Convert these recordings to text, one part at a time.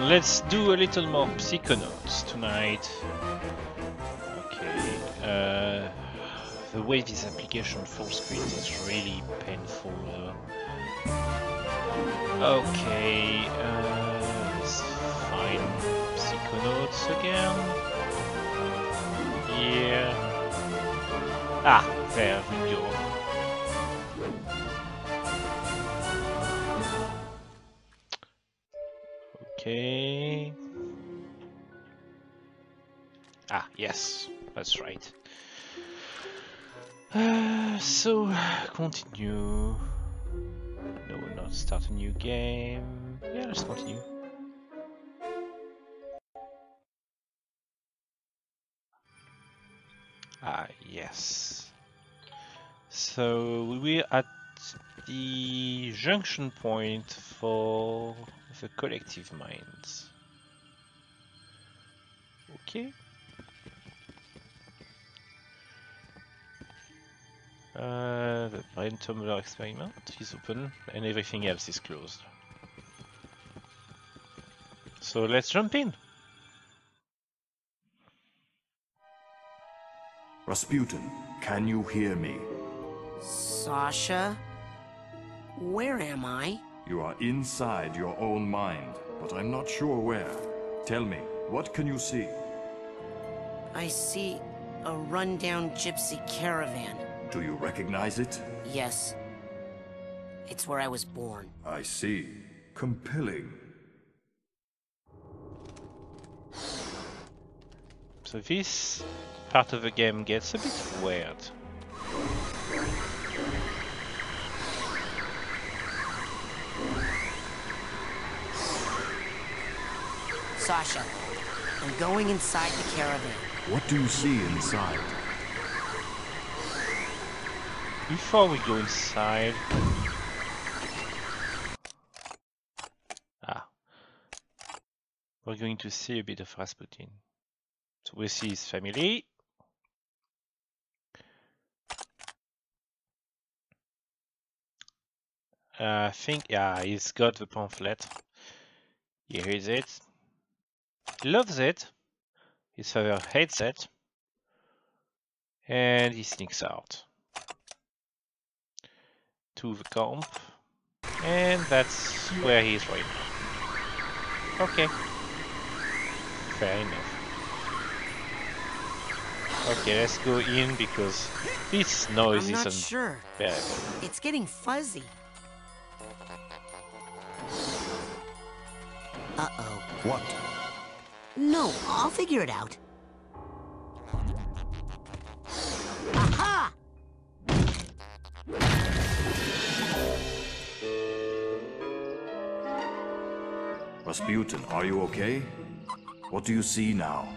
let's do a little more Psychonauts tonight. Okay. The way this application full screen is really painful though. Okay, let's find Psychonauts again. Yeah. Ah, there we go. Okay. Ah, yes, that's right. So, continue. No, not start a new game. Yeah, let's continue. Ah, yes. So, we're at the junction point for the collective minds. Okay. The brain tumbler experiment is open and everything else is closed. So let's jump in. Rasputin, can you hear me? Sasha? Where am I? You are inside your own mind, but I'm not sure where. Tell me, what can you see? I see a rundown gypsy caravan. Do you recognize it? Yes. It's where I was born. I see. Compelling. So this part of the game gets a bit weird. Sasha, I'm going inside the caravan. What do you see inside? Before we go inside... we're going to see a bit of Rasputin. So we see his family. I think, yeah, he's got the pamphlet. Here is it. He loves it. His father hates it. And he sneaks out to the camp. And that's where he is right now. Okay. Fair enough. Okay, let's go in because this noise I'm not isn't sure. bearable. It's getting fuzzy. Uh-oh. What? No, I'll figure it out. Aha! Rasputin, are you okay? What do you see now?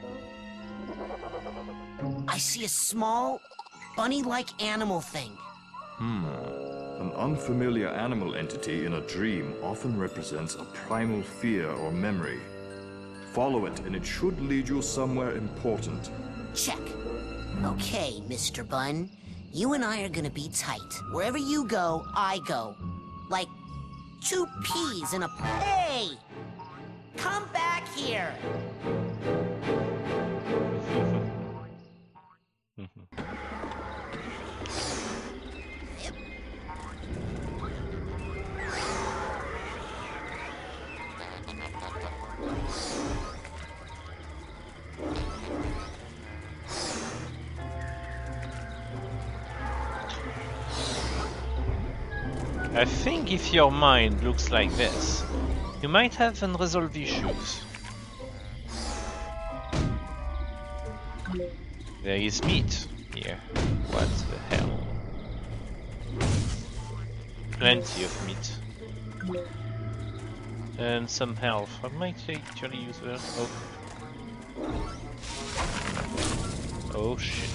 I see a small, bunny-like animal thing. An unfamiliar animal entity in a dream often represents a primal fear or memory. Follow it, and it should lead you somewhere important. Check. Okay, Mr. Bun. You and I are gonna be tight. Wherever you go, I go. Like two peas in a... Hey! Come back here! I think if your mind looks like this, you might have unresolved issues. There is meat here. What the hell? Plenty of meat. And some health. I might actually use that. Oh. Oh shit.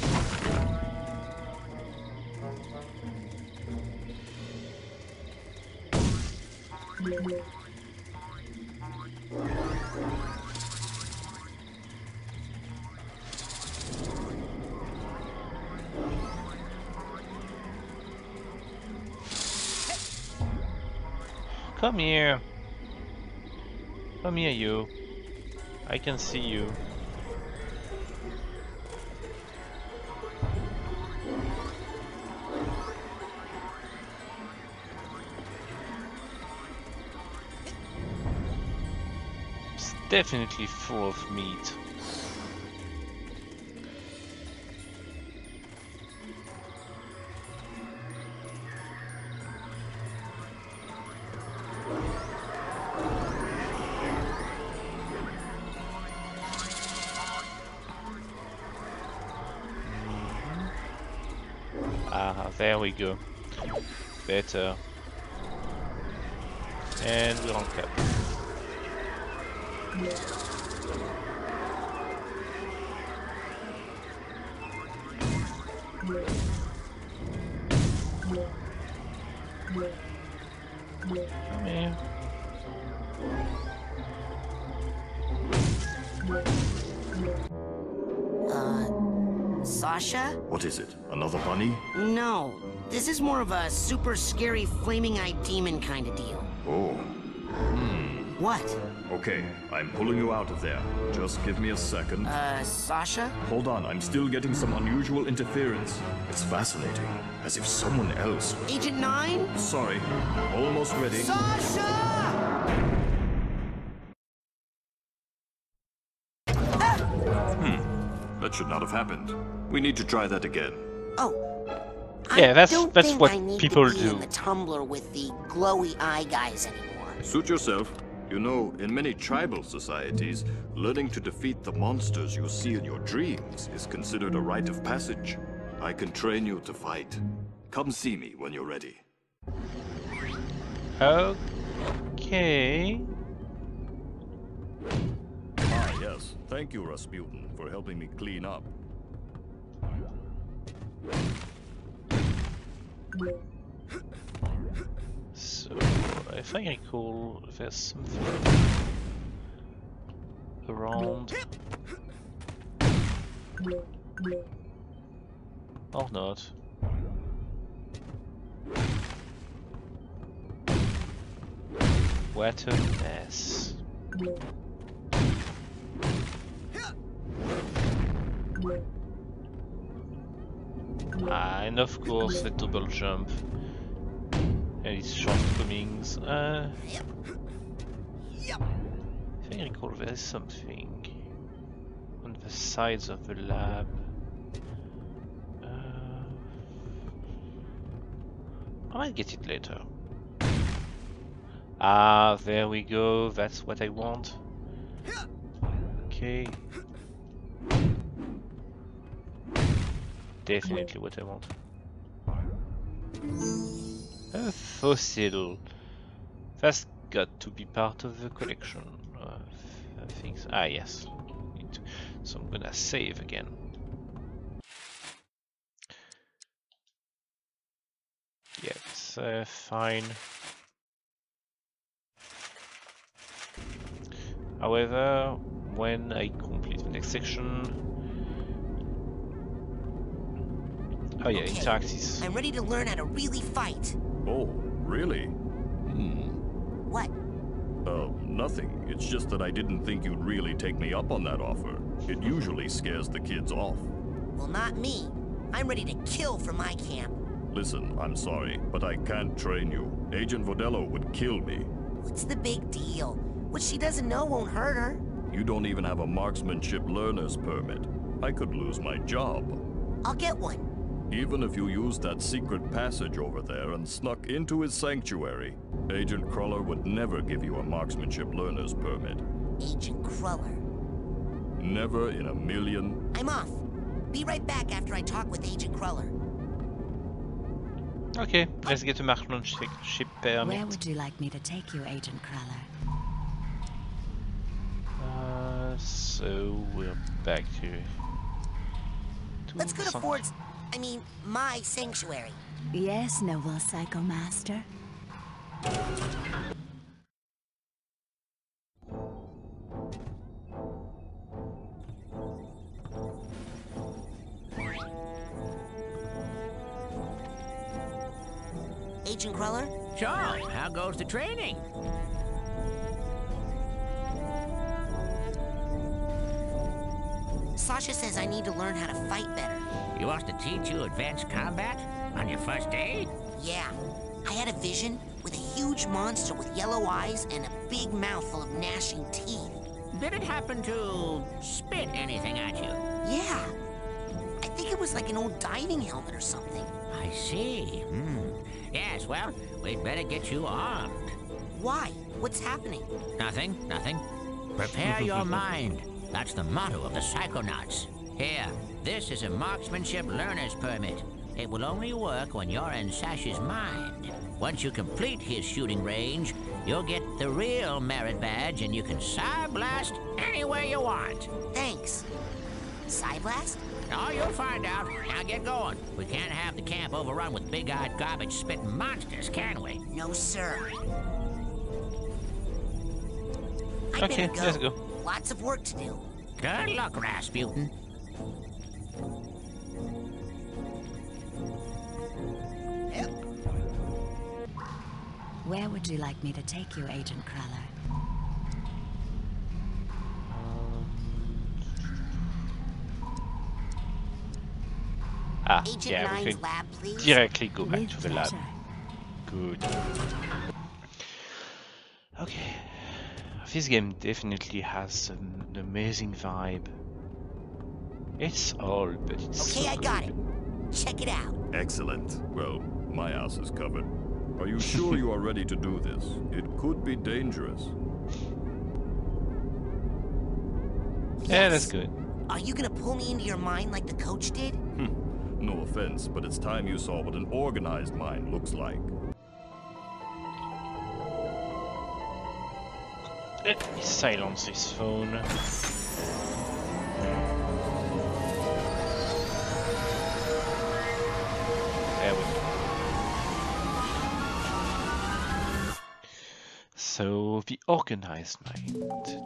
Come here. Come here, you. I can see you. It's definitely full of meat. Ah, there we go. Better. And we're on cap. Come here. Sasha? What is it? Another bunny? No. This is more of a super scary flaming-eyed demon kind of deal. Oh. What? Okay, I'm pulling you out of there. Just give me a second. Sasha? Hold on, I'm still getting some unusual interference. It's fascinating, as if someone else... Agent 9? Sorry, almost ready. Sasha! That should not have happened. We need to try that again. Oh. Yeah, that's don't that's think what I need people to be do. in the tumbler with the glowy eye guys anymore. Suit yourself. You know, in many tribal societies, learning to defeat the monsters you see in your dreams is considered a rite of passage. I can train you to fight. Come see me when you're ready. Okay. Ah, yes. Thank you, Rasputin, for helping me clean up. So, if I recall, there's something around. Or not. What a mess. And of course the double jump and its shortcomings. If I recall, there is something on the sides of the lab. I might get it later. Ah, there we go. That's what I want. Okay. Definitely what I want. A fossil. That's got to be part of the collection of things. Ah, yes. So I'm gonna save again. Yeah, it's fine. However, when I complete the next section... Oh yeah, Okay, interacts. I'm ready to learn how to really fight. Oh, really? What? Nothing. It's just that I didn't think you'd really take me up on that offer. It usually scares the kids off. Well, not me. I'm ready to kill for my camp. Listen, I'm sorry, but I can't train you. Agent Vodello would kill me. What's the big deal? What she doesn't know won't hurt her. You don't even have a marksmanship learner's permit. I could lose my job. I'll get one. Even if you used that secret passage over there and snuck into his sanctuary, Agent Cruller would never give you a marksmanship learner's permit. Agent Cruller. Never in a million. I'm off. Be right back after I talk with Agent Cruller. Okay, let's get a marksmanship permit. Where would you like me to take you, Agent Cruller? So we're back to Let's go to some- Ford's... I mean, my sanctuary. Yes, noble Psycho Master. Agent Cruller? So, how goes the training? Sasha says I need to learn how to fight better. He wants to teach you advanced combat on your first day? Yeah. I had a vision with a huge monster with yellow eyes and a big mouth full of gnashing teeth. Did it happen to spit anything at you? Yeah. I think it was like an old diving helmet or something. I see. Yes, well, we'd better get you armed. Why? What's happening? Nothing. Prepare your mind. That's the motto of the Psychonauts. Here, this is a marksmanship learner's permit. It will only work when you're in Sash's mind. Once you complete his shooting range, you'll get the real merit badge and you can Psy-Blast anywhere you want. Thanks. Psy-Blast? Oh, you'll find out. Now get going. We can't have the camp overrun with big-eyed garbage-spitting monsters, can we? No, sir. Okay, let's go. Lots of work to do. Good luck, Rasputin. Where would you like me to take you, Agent Cruller? Agent yeah, we 9's can lab, please. directly go back With to the lab. pleasure. Good. Okay. This game definitely has an amazing vibe. It's old, but it's Okay, so I good. got it. Check it out. Excellent. Well, my ass is covered. Are you sure you are ready to do this? It could be dangerous. Yeah, that's Yes. good. Are you gonna pull me into your mind like the coach did? No offense, but it's time you saw what an organized mind looks like. Let me silence this phone. There we go. So, the organized mind.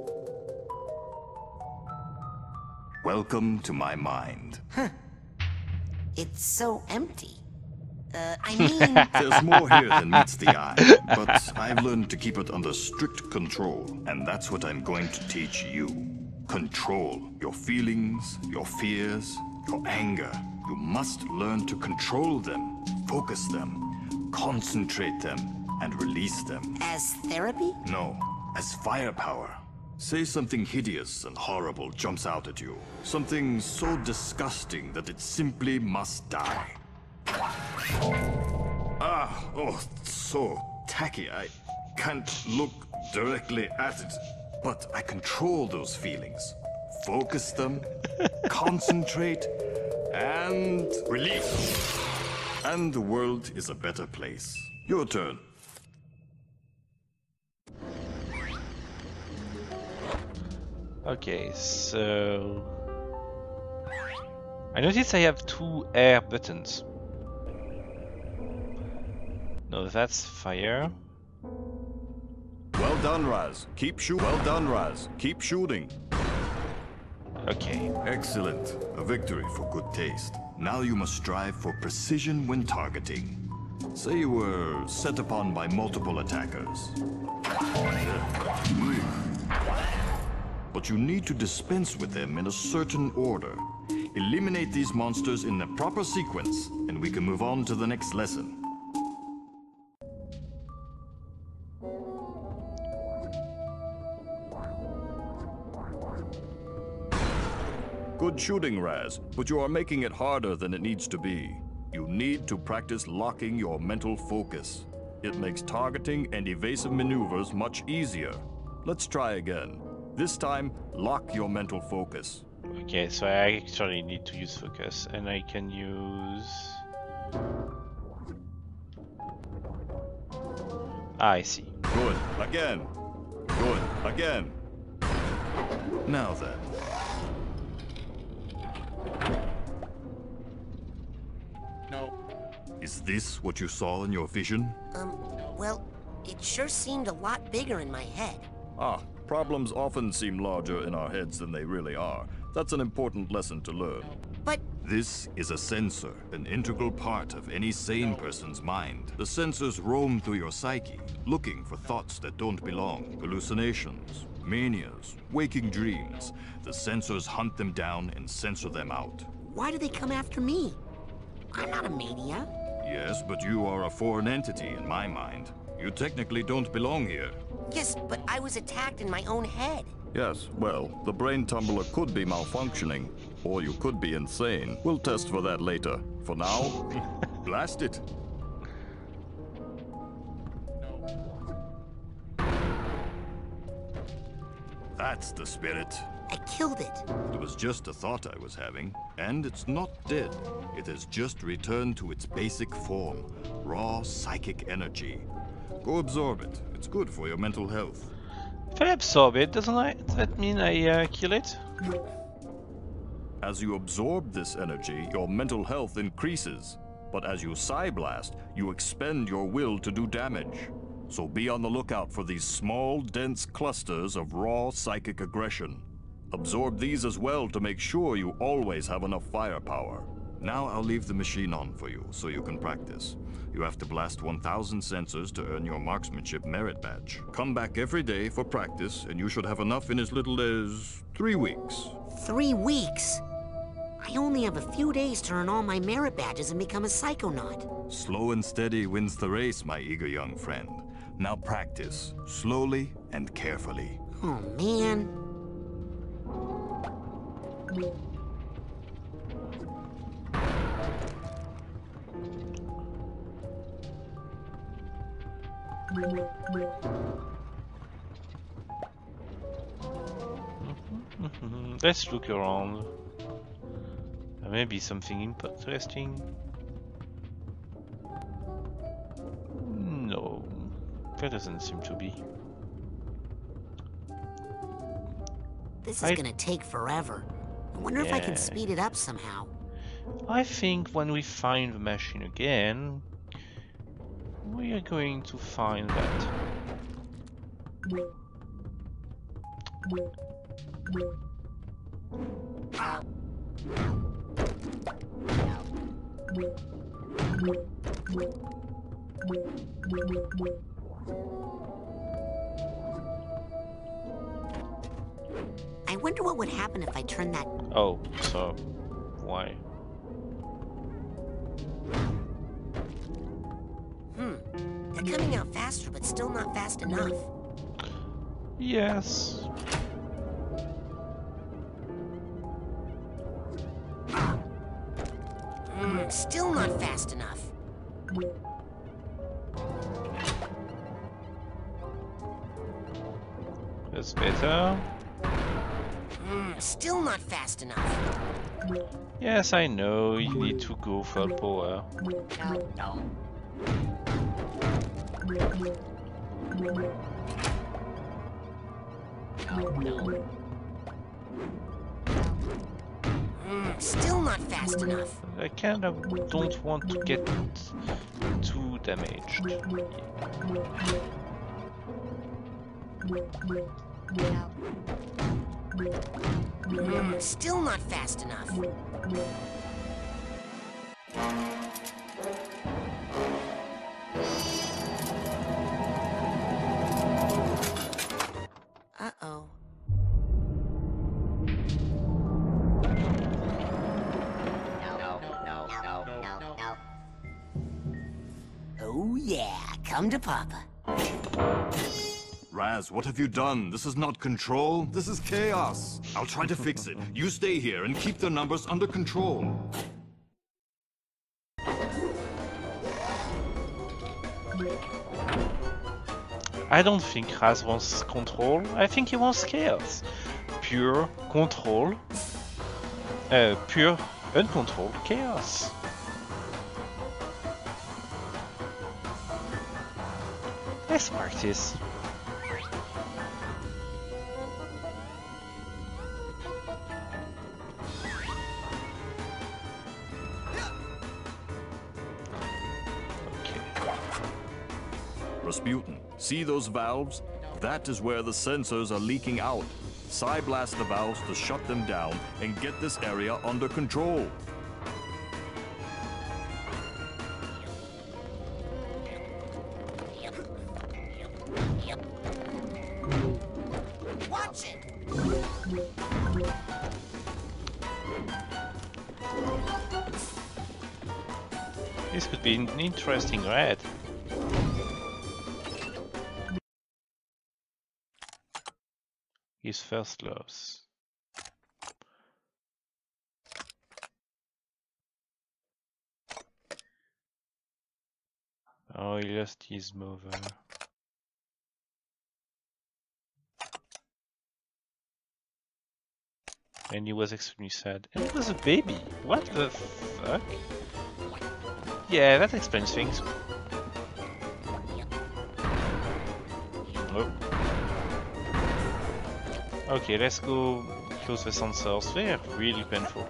Welcome to my mind. It's so empty. I mean, There's more here than meets the eye, but I've learned to keep it under strict control, and that's what I'm going to teach you. Control your feelings, your fears, your anger. You must learn to control them, focus them, concentrate them, and release them. as therapy? No, as firepower. Say something hideous and horrible jumps out at you. Something so disgusting that it simply must die. So tacky. I can't look directly at it. But I control those feelings. Focus them, concentrate, and release. And the world is a better place. Your turn. Okay, so... I notice I have two air buttons. No, that's fire. Well done, Raz. Keep shooting. Well done, Raz. Keep shooting. Okay. Excellent. A victory for good taste. Now you must strive for precision when targeting. Say you were set upon by multiple attackers. But you need to dispense with them in a certain order. Eliminate these monsters in the proper sequence, and we can move on to the next lesson. Good shooting, Raz, but you are making it harder than it needs to be. You need to practice locking your mental focus. It makes targeting and evasive maneuvers much easier. Let's try again. This time, lock your mental focus. Okay, so I actually need to use focus, and I can use... I see. Good. Again. Good. Again. Now then. No. Is this what you saw in your vision? Well, it sure seemed a lot bigger in my head. Problems often seem larger in our heads than they really are. That's an important lesson to learn. But This is a sensor, an integral part of any sane person's mind. The sensors roam through your psyche, looking for thoughts that don't belong, hallucinations, Manias, waking dreams. The sensors hunt them down and censor them out. Why do they come after me? I'm not a mania. Yes, but you are a foreign entity in my mind. You technically don't belong here. Yes, but I was attacked in my own head. Yes, well, the brain tumbler could be malfunctioning, or you could be insane. We'll test for that later. For now, blast it. That's the spirit. I killed it. It was just a thought I was having, and it's not dead. It has just returned to its basic form, raw psychic energy. Go absorb it. It's good for your mental health. If I absorb it, doesn't that mean I kill it? As you absorb this energy, your mental health increases. But as you Psyblast, you expend your will to do damage. So be on the lookout for these small, dense clusters of raw psychic aggression. Absorb these as well to make sure you always have enough firepower. Now I'll leave the machine on for you, so you can practice. You have to blast 1,000 sensors to earn your marksmanship merit badge. Come back every day for practice, and you should have enough in as little as 3 weeks. 3 weeks? I only have a few days to earn all my merit badges and become a Psychonaut. Slow and steady wins the race, my eager young friend. Now practice, slowly and carefully. Oh, man. Let's look around. There may be something interesting. No, there doesn't seem to be. This is gonna take forever. I wonder if I can speed it up somehow. I think when we find the machine again, we are going to find that. I wonder what would happen if I turned that... Oh, so why? They're coming out faster, but still not fast enough. Yes. Still not fast enough. That's better. Still not fast enough. Yes, I know, you need to go full power. Still not fast enough. I kind of don't want to get too damaged. Still not fast enough. Uh-oh. Oh yeah, come to Papa. Raz, what have you done? This is not control. This is chaos. I'll try to fix it. You stay here and keep the numbers under control. I don't think Raz wants control. I think he wants chaos. Pure control. Pure uncontrolled chaos. Let's practice. Rasputin, see those valves? That is where the sensors are leaking out. Psyblast the valves to shut them down and get this area under control. Watch it. This could be an interesting raid. His first loves. Oh, he lost his mother. And he was extremely sad. And he was a baby. What the fuck? Yeah, that explains things. Oh. Okay, let's go close the sensors. They are really painful.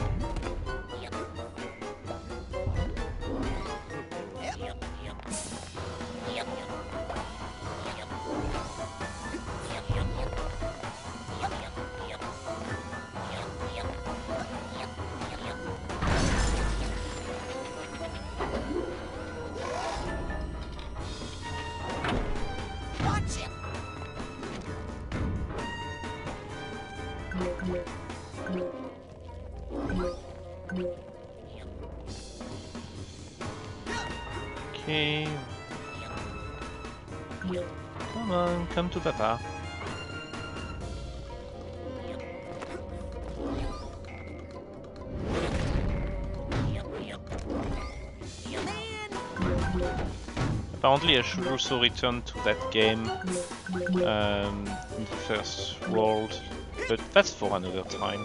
Okay. Come on, come to Papa. Apparently I should also return to that game in the first world, but that's for another time.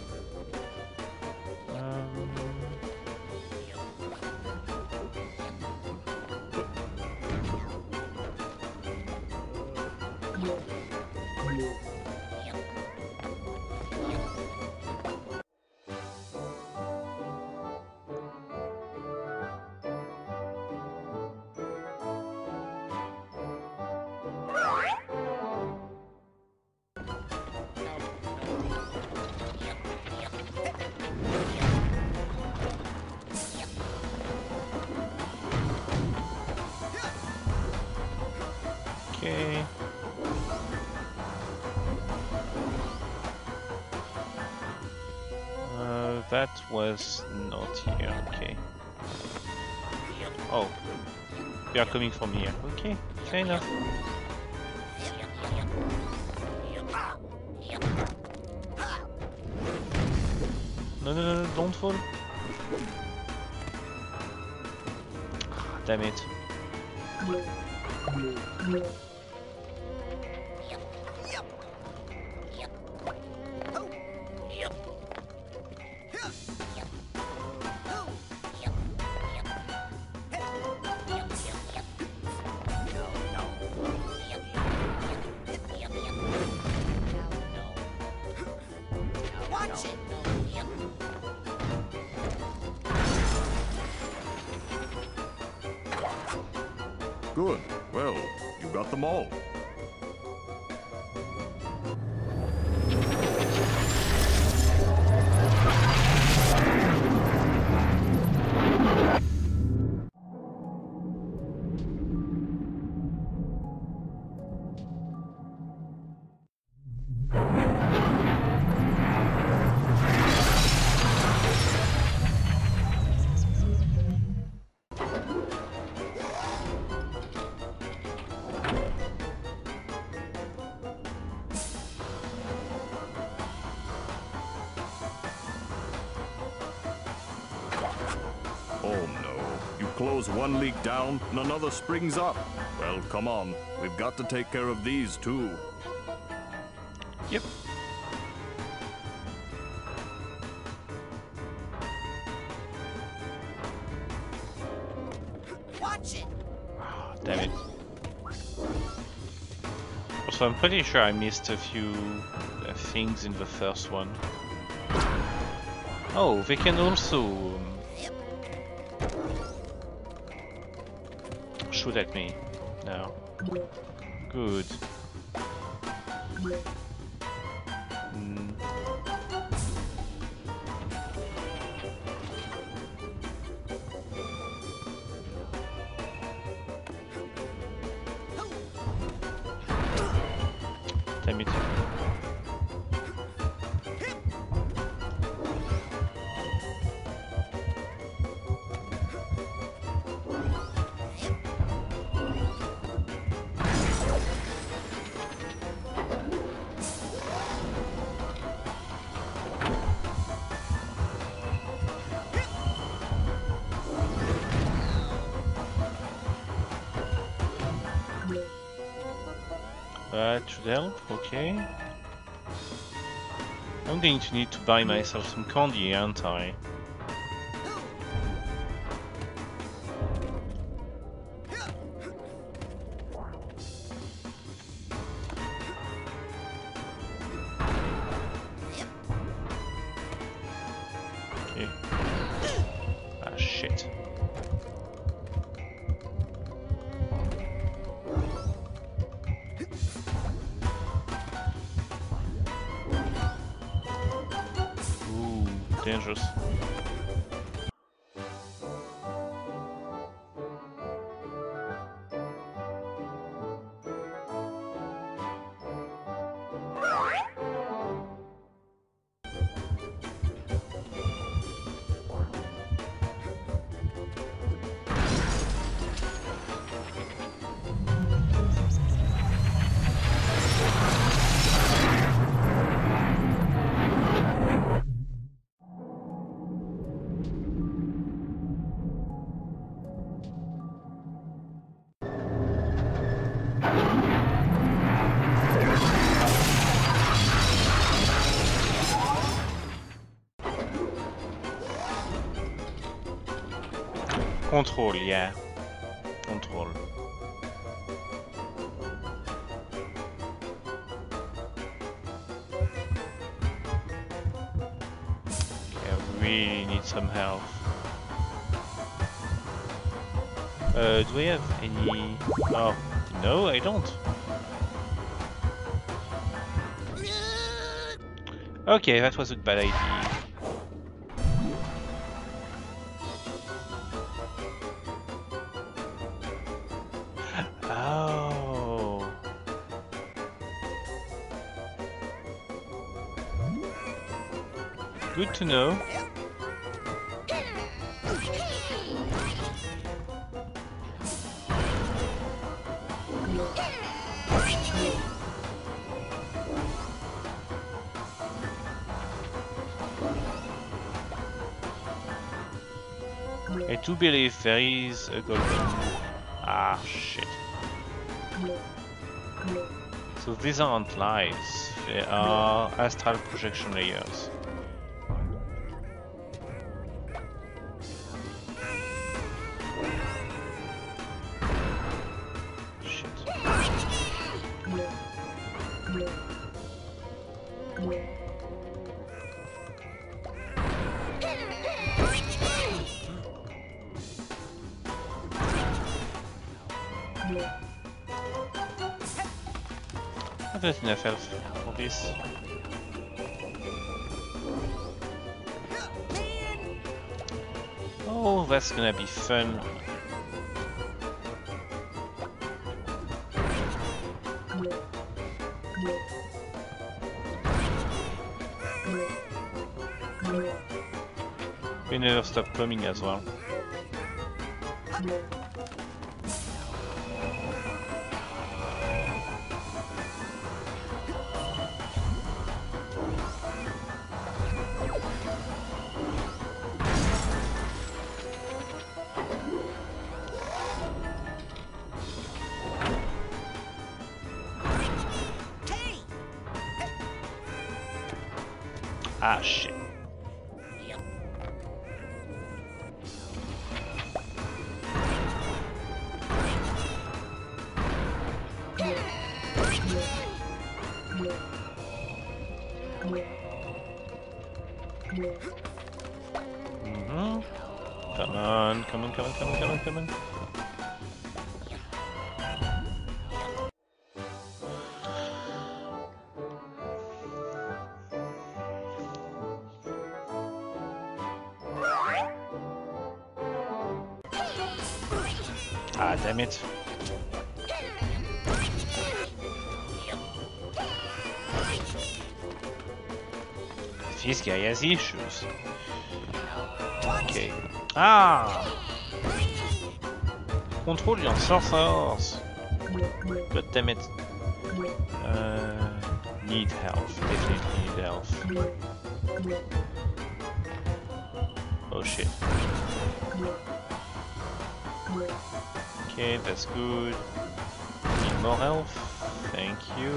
Okay. That was not here, okay. Oh, they are coming from here. Okay, fair enough. No, no, no, don't fall. Damn it. Good. Well, you got them all. Oh no. You close one leak down and another springs up. Well, come on. We've got to take care of these too. Yep. Watch it. Oh, damn it. Also, I'm pretty sure I missed a few things in the first one. Oh, they can also shoot at me now. Good. Damn it. That should help, okay. I'm going to need to buy myself some candy, aren't I? Okay. Ah, shit. Dangerous. Control, yeah. Control. Okay, I really need some help. Do I have any... Oh, no, I don't. Okay, that was a bad idea. Oh. Good to know. I do believe there is a golden... Ah, shit. So these aren't lives, they are astral projection layers. Shit. There's enough health for this. Oh, that's gonna be fun. We never stop coming as well. Ah, shit. Come on, come on, come on, come on, come on, come on. Ah, damn it. This guy has issues. Okay. Ah! Control your sorcerers. God damn it. Need health. Definitely need health. Oh shit. Okay, that's good. Need more health. Thank you.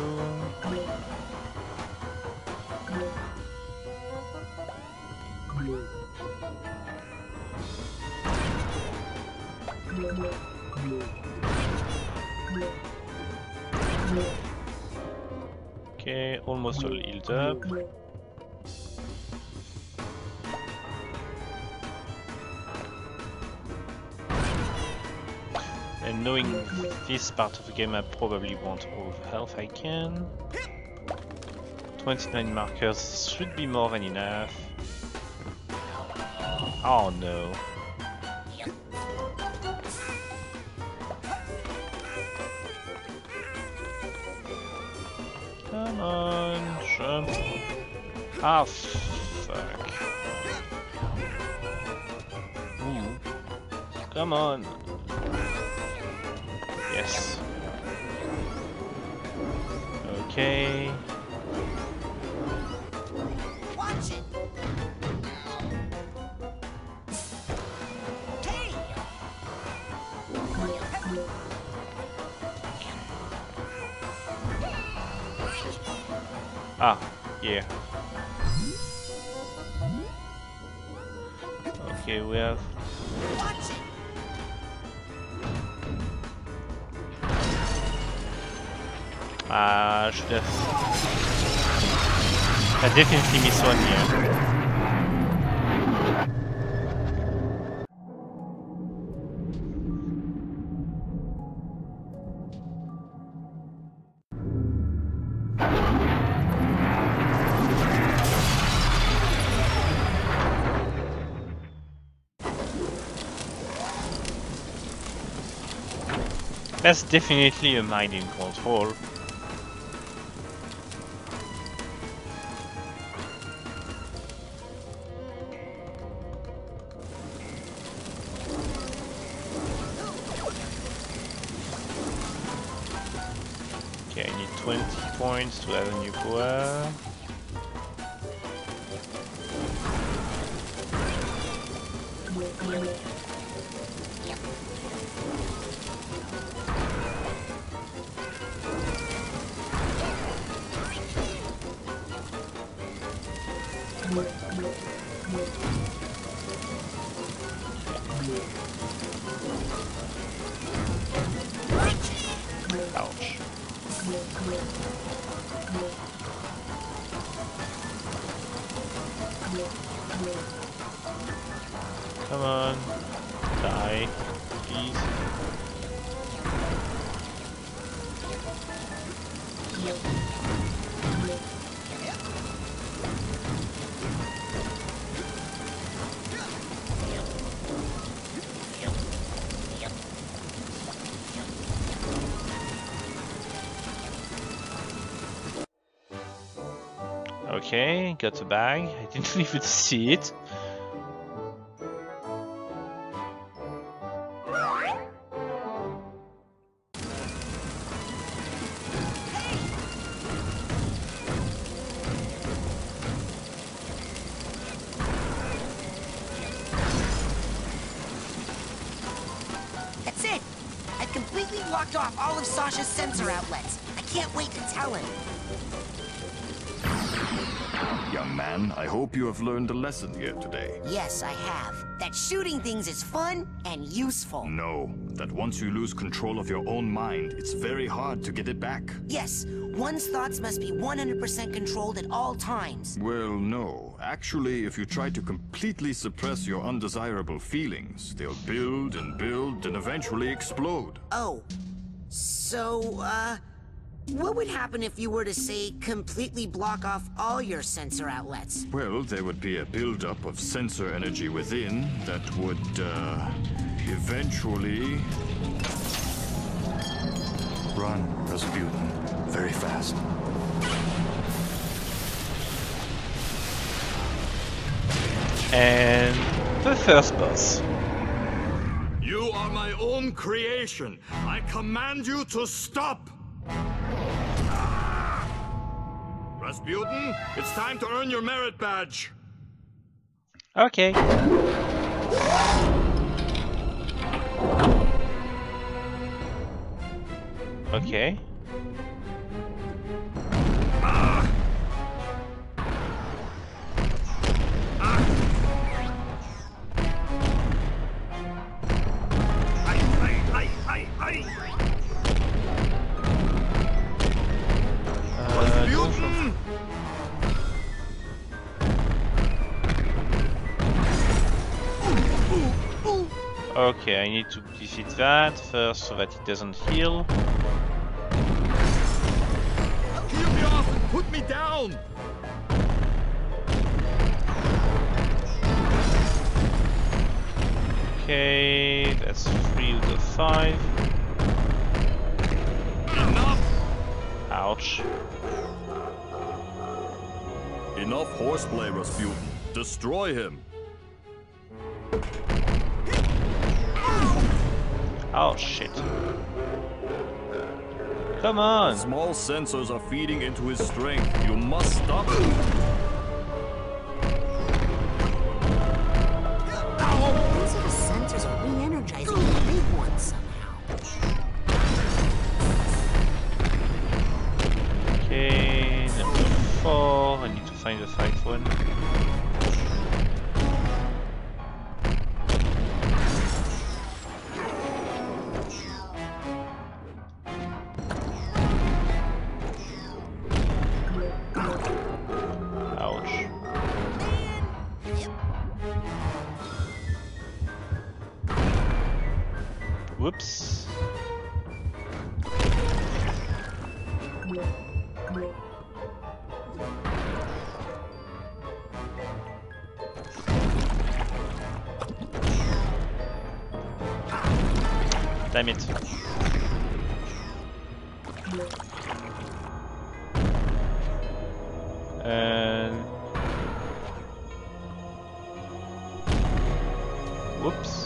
Okay, almost all healed up. And knowing this part of the game, I probably want all the health I can. 29 markers should be more than enough. Oh no. Come on, jump. Ah, fuck. Ooh. Come on. Yes. Okay. Watch it. Hey! Ah, yeah. Okay, we have. Watch it. I should have. I definitely missed one here. That's definitely a mind in control. Okay, I need 20 points to have a new power. Ouch. Come on, die, please. Okay, got the bag. I didn't even see it. That's it. I completely blocked off all of Sasha's sensor outlets. I can't wait to tell him. Young man, I hope you have learned a lesson here today. Yes, I have. That shooting things is fun and useful. No, that once you lose control of your own mind, it's very hard to get it back. Yes, one's thoughts must be 100% controlled at all times. Well, no. Actually, if you try to completely suppress your undesirable feelings, they'll build and eventually explode. Oh, so, what would happen if you were to, say, completely block off all your sensor outlets? Well, there would be a buildup of sensor energy within that would, eventually... Run, Rasputin. Very fast. And the first boss. You are my own creation. I command you to stop! Rasputin, it's time to earn your merit badge. Okay. Okay. Rasputin! Okay, I need to defeat that first so that it doesn't heal. Heal me off and put me down! Okay, that's 3 out of 5. Enough! Ouch. Enough horseplay, Rasputin. Destroy him. Oh shit. Come on! Small sensors are feeding into his strength. You must stop him. Those little sensors are re-energizing the big one somehow. Okay, number 4. I need to find the 5th one. Ouch. Whoops. Damn it. And whoops.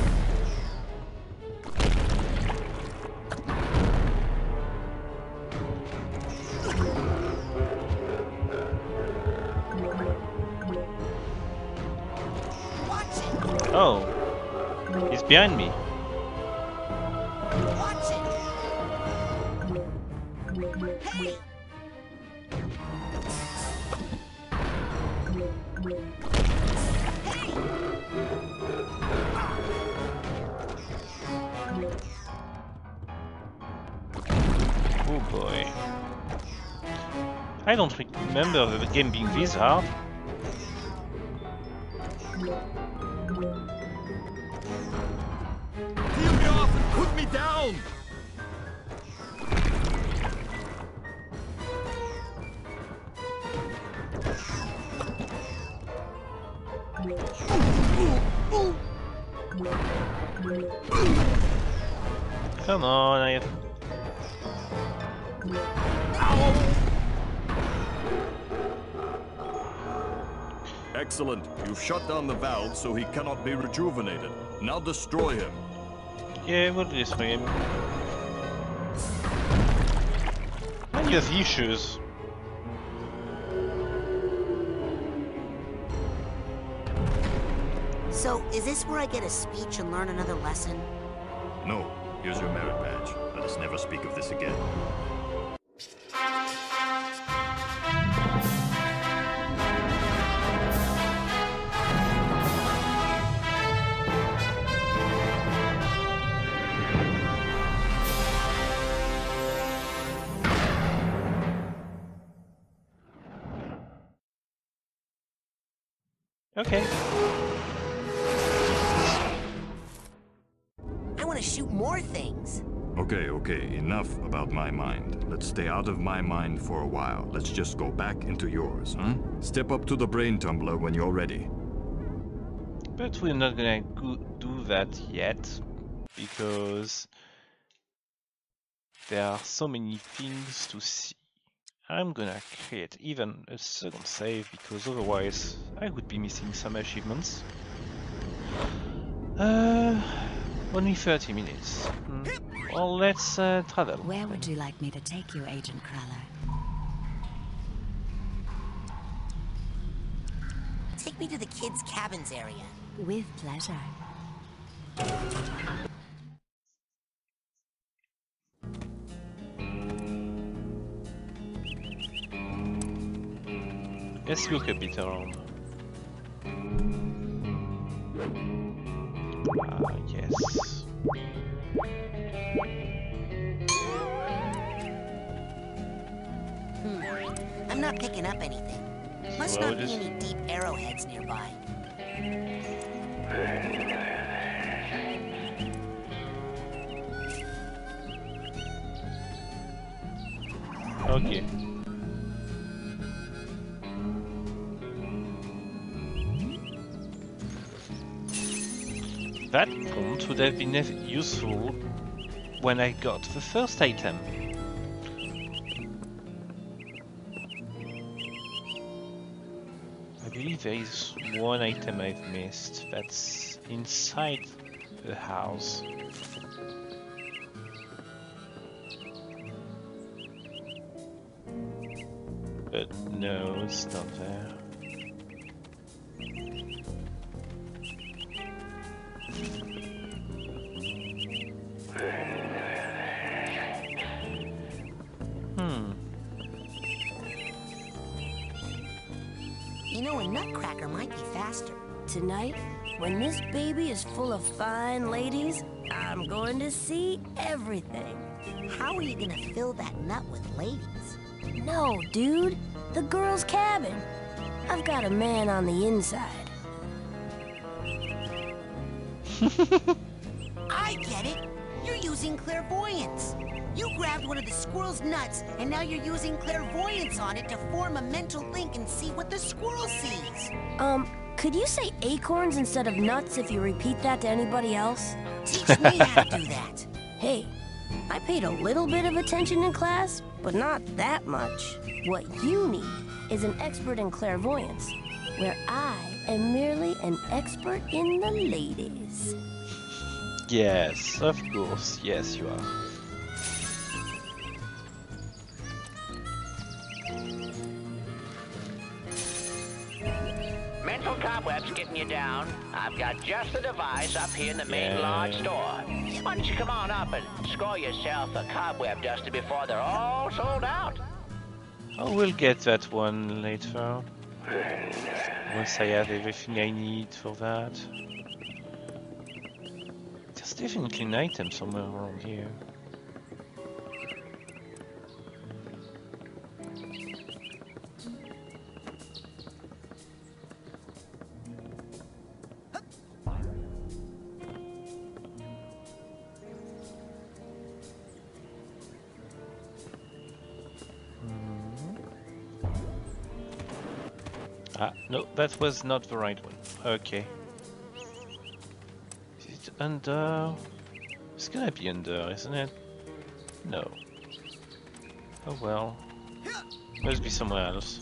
Oh, he's behind me. Watch it! Hey! Oh boy. I don't remember the game being this hard. Heal me off and put me down! Come on, I have... Excellent. You've shut down the valve so he cannot be rejuvenated. Now destroy him. Yeah, we'll destroy him. And you have issues. So, is this where I get a speech and learn another lesson? No. Here's your merit badge. Let us never speak of this again. Okay. I want to shoot more things. Okay, enough about my mind. Let's stay out of my mind for a while. Let's just go back into yours, huh? Step up to the brain tumbler when you're ready. But we're not gonna do that yet, because there are so many things to see. I'm gonna create even a second save because otherwise I would be missing some achievements. Only 30 minutes. Well, let's travel. Where would you like me to take you, Agent Crawler? Take me to the kids' cabins area. With pleasure. Let's look a bit around. Yes. I'm not picking up anything. Must Well, not be any deep arrowheads nearby. Okay. That prompt would have been useful when I got the first item. I believe there is one item I've missed that's inside the house. But no, it's not there. You know, a nutcracker might be faster. Tonight, when this baby is full of fine ladies, I'm going to see everything. How are you gonna fill that nut with ladies? No, dude. The girl's cabin. I've got a man on the inside. I get it. You're using clairvoyance. You grabbed one of the squirrel's nuts, and now you're using clairvoyance on it to form a mental link and see what the squirrel sees. Could you say acorns instead of nuts if you repeat that to anybody else? Teach me how to do that. Hey, I paid a little bit of attention in class, but not that much. What you need is an expert in clairvoyance, where I am merely an expert in the ladies. Yes, of course. Yes, you are. Mental cobwebs getting you down. I've got just the device up here in the main large store. Why don't you come on up and score yourself a cobweb duster before they're all sold out? Oh, we'll get that one later. Once I have everything I need for that. There's definitely an item somewhere around here. Ah, no, that was not the right one. Okay. Is it under? It's gonna be under, isn't it? No. Oh well. Must be somewhere else.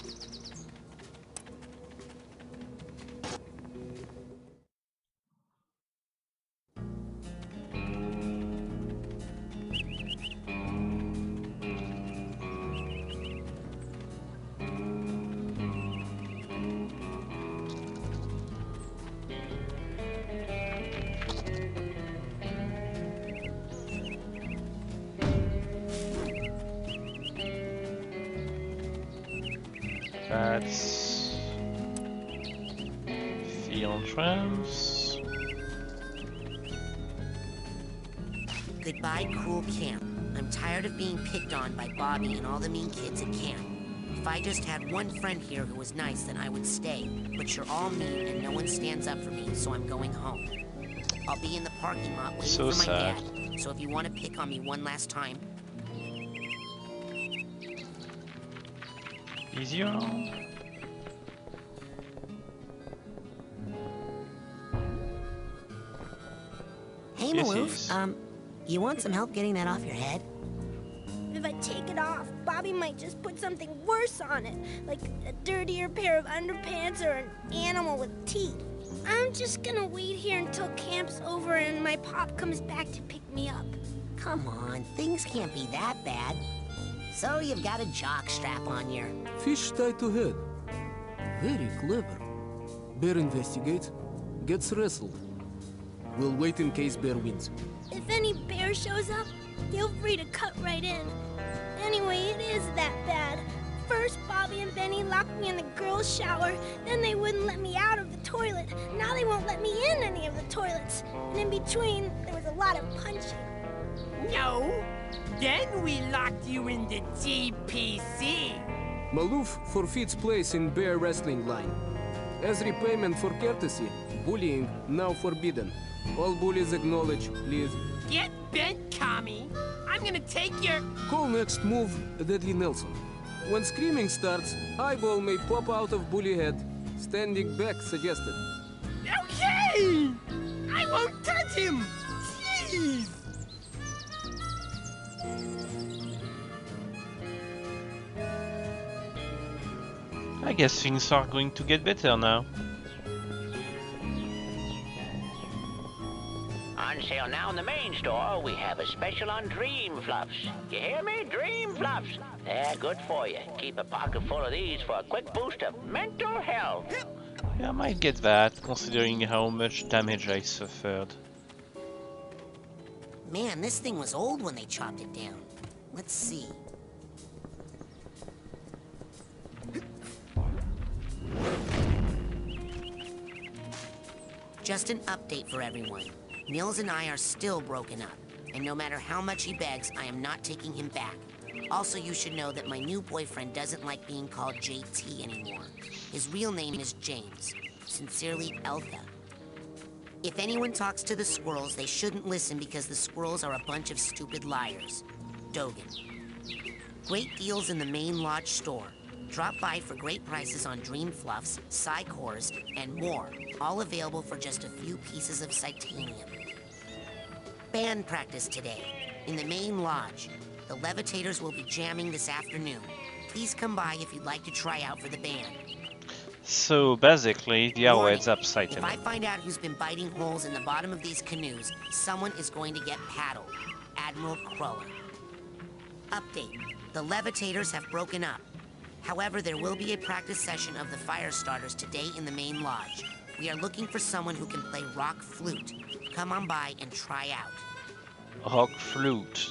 That's the entrance. Goodbye, cool camp. I'm tired of being picked on by Bobby and all the mean kids at camp. If I just had one friend here who was nice, then I would stay. But you're all mean and no one stands up for me, so I'm going home. I'll be in the parking lot waiting So for my sad. dad. So if you want to pick on me one last time, Easier. hey Yes, Maloof, yes. you want some help getting that off your head? If I take it off, Bobby might just put something worse on it, like a dirtier pair of underpants or an animal with teeth. I'm just gonna wait here until camp's over and my pop comes back to pick me up. Come on, things can't be that bad. So you've got a jock strap on your... Fish tied to head. Very clever. Bear investigates, gets wrestled. We'll wait in case Bear wins. If any bear shows up, feel free to cut right in. Anyway, it is that bad. First, Bobby and Benny locked me in the girls' shower, then they wouldn't let me out of the toilet. Now they won't let me in any of the toilets. And in between, there was a lot of punching. No, then we locked you in the GPC. Maloof forfeits place in Bear Wrestling line. As repayment for courtesy, bullying now forbidden. All bullies acknowledge, please. Get bent, Kami. I'm gonna take your... Call next move, Deadly Nelson. When screaming starts, eyeball may pop out of bully head. Standing back suggested. Okay! I won't touch him! Please! I guess things are going to get better now. On sale now in the main store, we have a special on Dream Fluffs. You hear me? Dream Fluffs. They're good for you. Keep a pocket full of these for a quick boost of mental health. Yeah, I might get that, considering how much damage I suffered. Man, this thing was old when they chopped it down. Let's see. Just an update for everyone. Nils and I are still broken up, and no matter how much he begs, I am not taking him back. Also, you should know that my new boyfriend doesn't like being called JT anymore. His real name is James. Sincerely, Eltha. If anyone talks to the squirrels, they shouldn't listen because the squirrels are a bunch of stupid liars. Dogen. Great deals in the main lodge store. Drop by for great prices on Dream Fluffs, Psycores, and more. All available for just a few pieces of titanium. Band practice today, in the main lodge. The levitators will be jamming this afternoon. Please come by if you'd like to try out for the band. So basically, the arrow Warning, heads up sight. if I find out who's been biting holes in the bottom of these canoes, someone is going to get paddled. Admiral Cruller. Update. The levitators have broken up. However, there will be a practice session of the fire starters today in the main lodge. We are looking for someone who can play rock flute. Come on by and try out. Rock flute.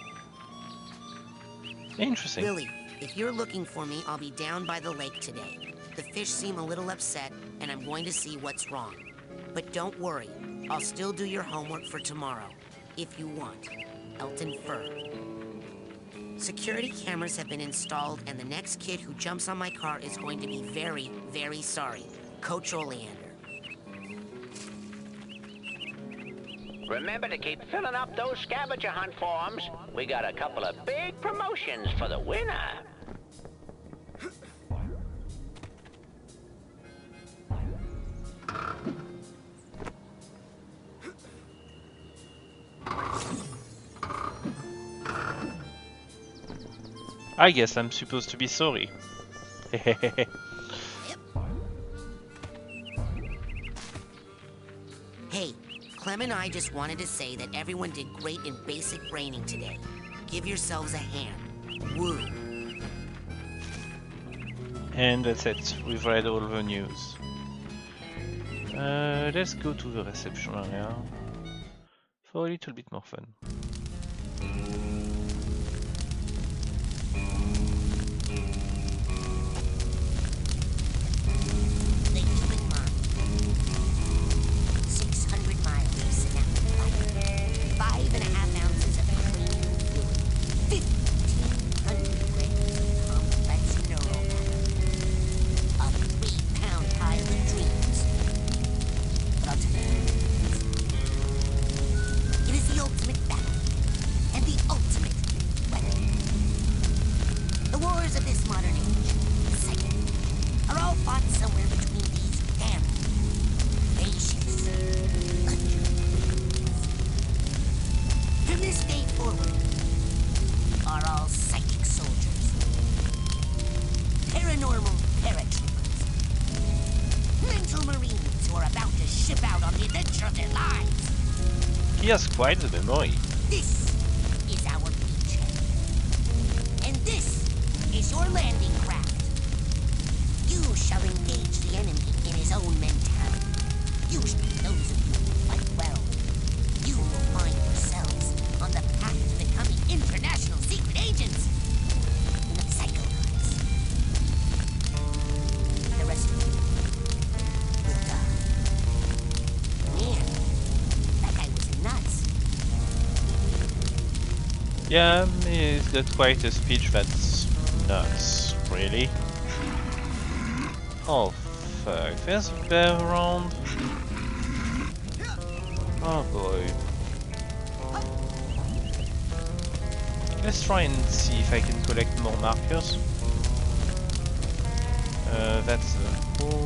Interesting. Lily, if you're looking for me, I'll be down by the lake today. The fish seem a little upset, and I'm going to see what's wrong. But don't worry, I'll still do your homework for tomorrow, if you want. Elton Fur. Security cameras have been installed, and the next kid who jumps on my car is going to be very, very sorry. Coach Oleander. Remember to keep filling up those scavenger hunt forms. We got a couple of big promotions for the winner. I guess I'm supposed to be sorry. Hey, Clem and I just wanted to say that everyone did great in basic braining today. Give yourselves a hand. Woo. And that's it. We've read all the news. Let's go to the reception area for a little bit more fun. The human mind. 600 miles of synaptic light. 5.5 ounces of clean fluid. 1,500 grams of complex neural matter. A 3-pound pile of dreams. But I'll tell you, it is the ultimate battle. normal paratroopers. Mental marines who are about to ship out on the adventure of their lives. He has quite the memory. This is our beachhead. And this is your landing craft. You shall engage the enemy in his own mentality. Those of you who fight well, you will find yourselves on the path to becoming international secret agents. The Psychonauts. The rest of you will die. Man, that guy was nuts. Yeah, he's got quite a speech that's nuts, really. Oh fuck, there's a bear around. Oh boy. Let's try and see if I can collect more markers. That's a whole...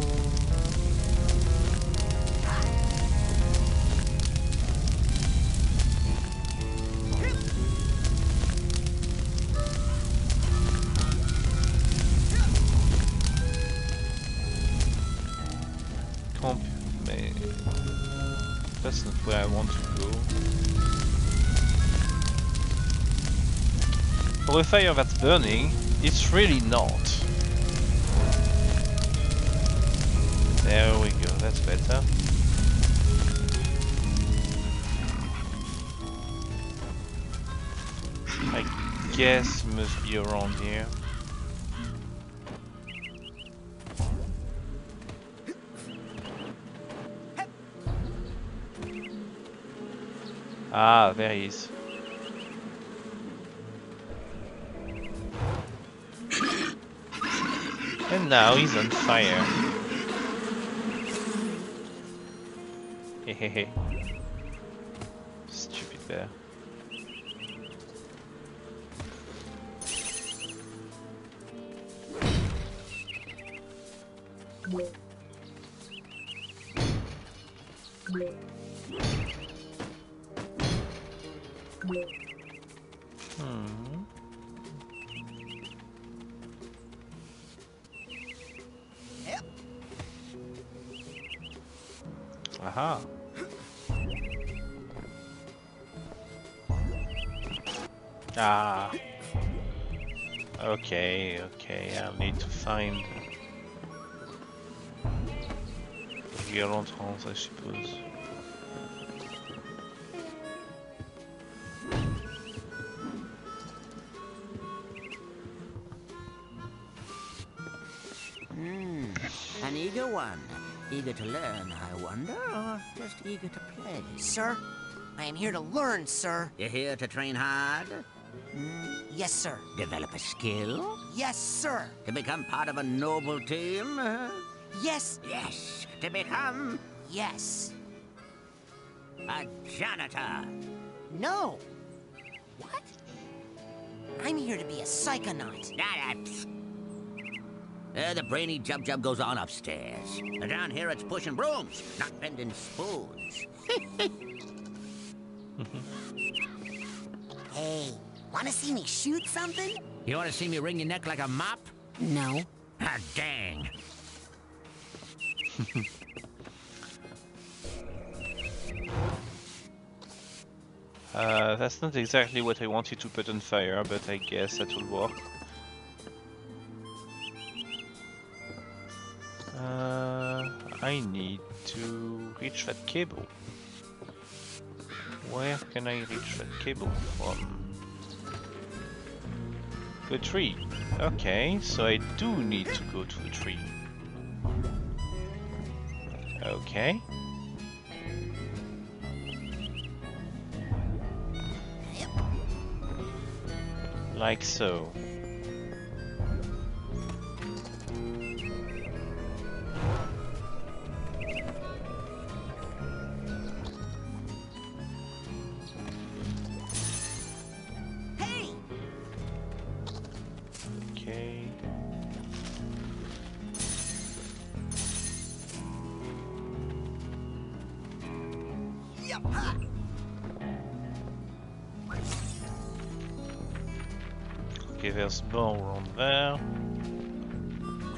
Camp, mais that's not where I want to go. For a fire that's burning, it's really not. There we go, that's better. I guess it must be around here. Ah, there he is. And now he's on fire. Hehehe. Stupid bear. Aha. Ah. Okay, I'll need to find the entrance, I suppose. An eager one. Eager to learn, I wonder, or just eager to play? Sir, I am here to learn, sir. You're here to train hard? Yes, sir. Develop a skill? Yes, sir. To become part of a noble team? Yes. Yes. To become Yes. a janitor? No. What? I'm here to be a psychonaut. The brainy jub goes on upstairs. Down here it's pushing brooms, not bending spoons. Hey, wanna see me shoot something? You want to see me wring your neck like a mop? No. Ah, dang. That's not exactly what I wanted to put on fire, but I guess that will work. I need to reach that cable. Where can I reach that cable from? The tree. Okay, so I do need to go to the tree. Okay. Like so. Hey! Okay. Okay, there's more around there.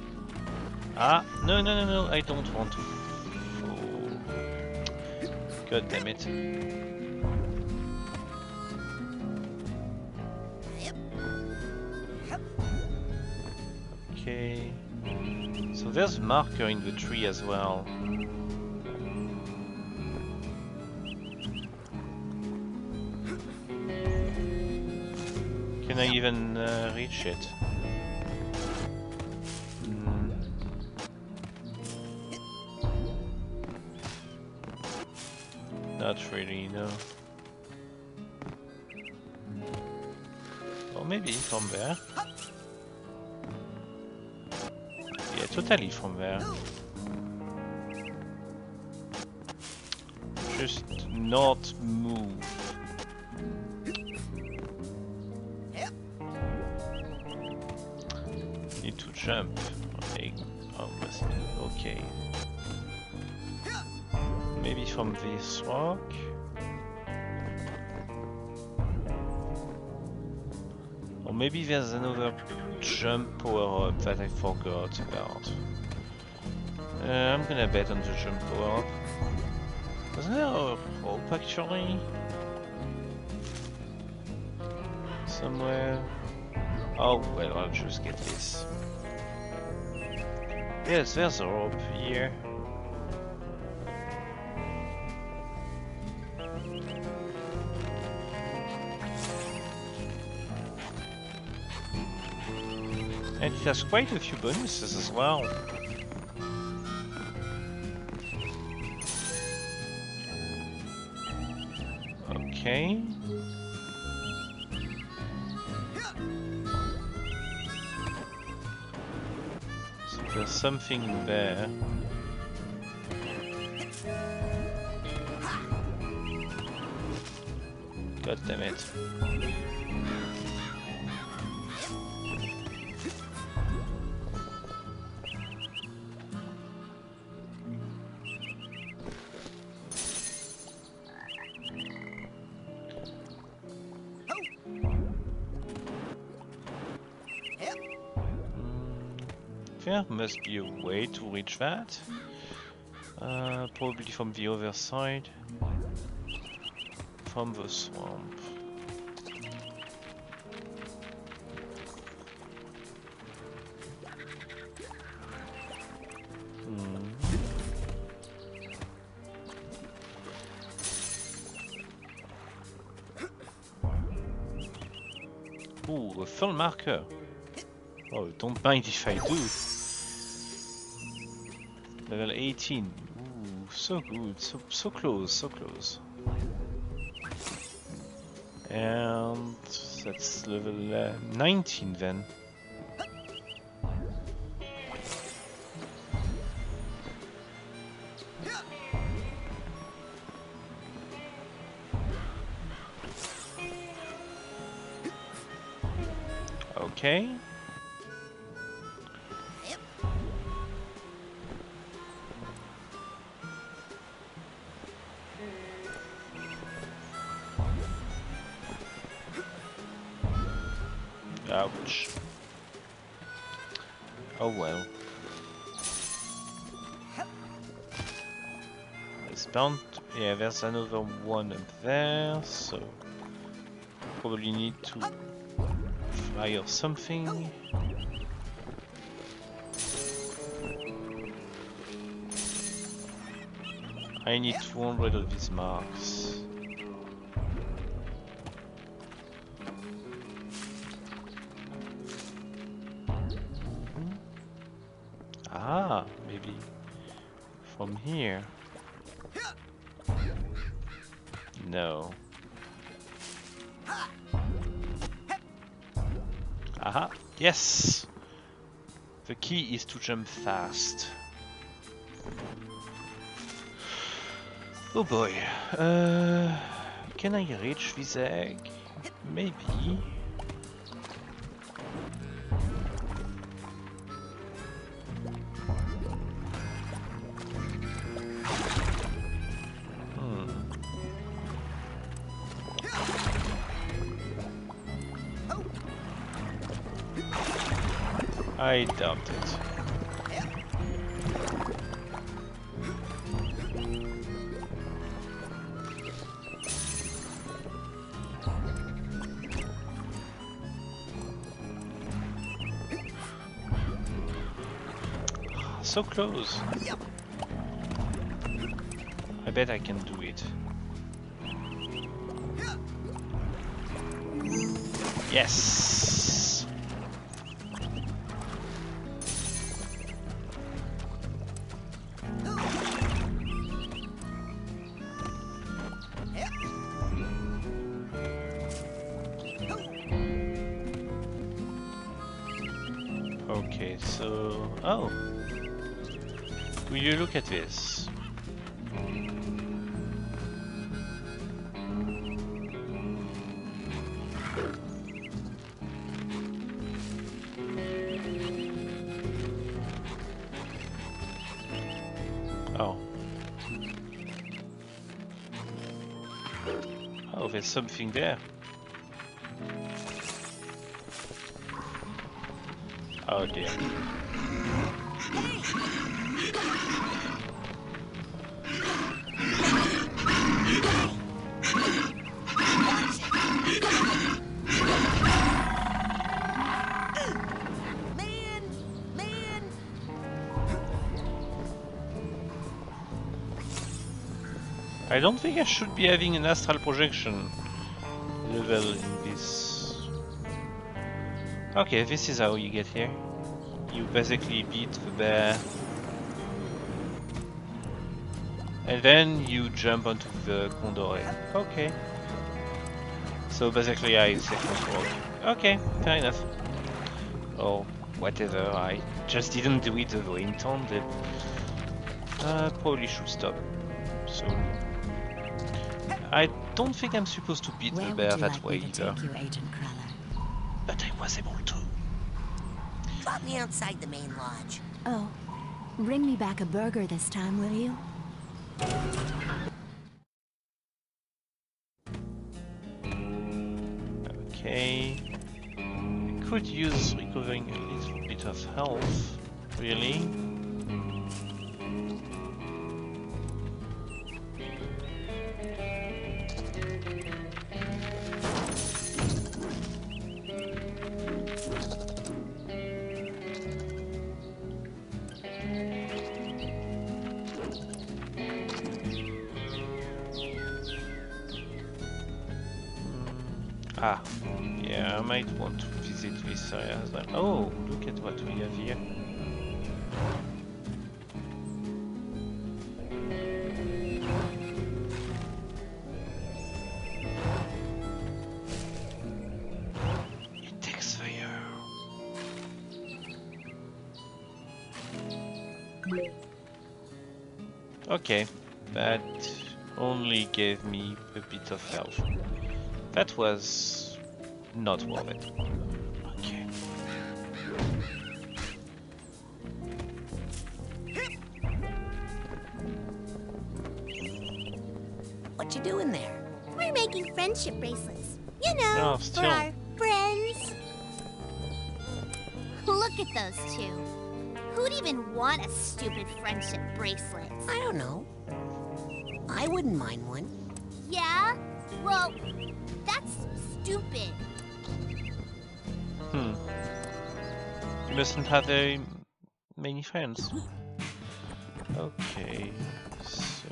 Ah, no, no, no, no, I don't want to fall. God damn it. Okay. So there's a marker in the tree as well. Can I even reach it? Not really, no. Or maybe from there. Yeah, totally from there. Just not move. Need to jump. Okay. Maybe from this rock. Or maybe there's another jump power up that I forgot about. I'm gonna bet on the jump power up. Wasn't there a rope actually? Somewhere? Oh well, I'll just get this. Yes, there's a rope here. And it has quite a few bonuses as well. Okay. So there's something there. God damn it. There must be a way to reach that. Probably from the other side. From the swamp. Ooh, a full marker. Oh, don't mind if I do. Level 18. Ooh, so good. So close, so close. And that's level 19 then. Okay. Ouch. Oh well. It's bound. Yeah, there's another one up there, so probably need to fly or something. I need 200 of these marks. Ah, maybe from here. No. Aha, yes! The key is to jump fast. Oh boy. Can I reach this egg? Maybe. I doubt it. so close. I bet I can do it. Yes! Okay, so... Oh! Will you look at this? Oh. Oh, there's something there. Oh dear. I don't think I should be having an astral projection level in this. Okay, this is how you get here. You basically beat the bear. And then you jump onto the condor. Okay. So basically I second walk. Okay, fair enough. Or whatever, I just didn't do it the way intended. Probably should stop soon. I don't think I'm supposed to beat the bear that way either. Take you, Agent Cruller? But I was able to. Drop me outside the main lodge. Oh, bring me back a burger this time, will you? Okay. I could use recovering a little bit of health, really. Ah, yeah, I might want to visit this area as well. Oh, look at what we have here. It takes fire. Okay, that only gave me a bit of health. That was not worth it. Okay. What you doing there? We're making friendship bracelets. You know, Oh, for still. our friends. Look at those two. Who'd even want a stupid friendship bracelet? I don't know. I wouldn't mind one. Yeah? Well, that's stupid. You mustn't have very many friends. Okay, so...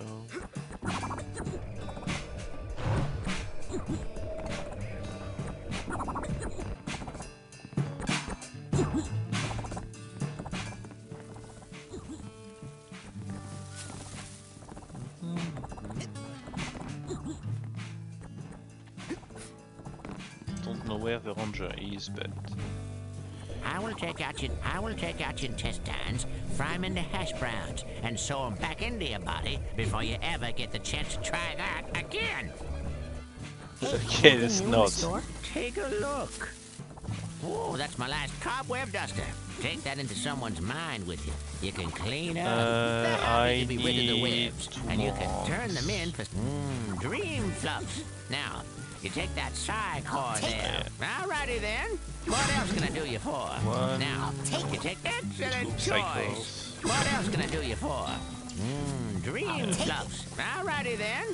Don't know where the ranger is, but... I will take out your intestines, fry them into hash browns, and sew them back into your body before you ever get the chance to try that again. Okay, that's not... Take a look. Oh, that's my last cobweb duster. Take that into someone's mind with you. You can clean up. I You can be rid of the need webs, 2 and you more. can turn them in for dream fluffs. Now, you take that Psychonauts there. Alrighty then. What else can I do you for? One, Now, you take excellent 2 choice. cycles. What else can I do you for? Dream fluffs. Alrighty then.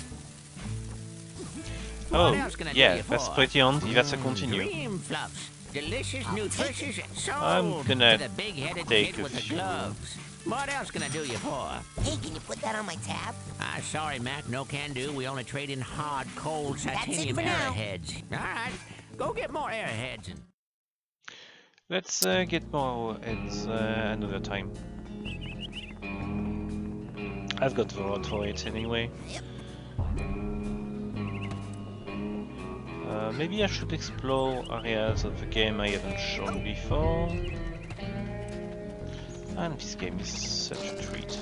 Oh, What else can I do yeah, you that's for? pretty handy, that's a continue. Dream fluffs. delicious, nutritious, I'm sold gonna to the big-headed take kid a with the few. gloves. What else can I do you for? Hey, can you put that on my tab? Sorry, Mac, no can do. We only trade in hard, cold That's it titanium for now. arrowheads. All right, go get more arrowheads and... Let's get more heads another time. I've got the rod for it anyway. Maybe I should explore areas of the game I haven't shown before. And this game is such a treat.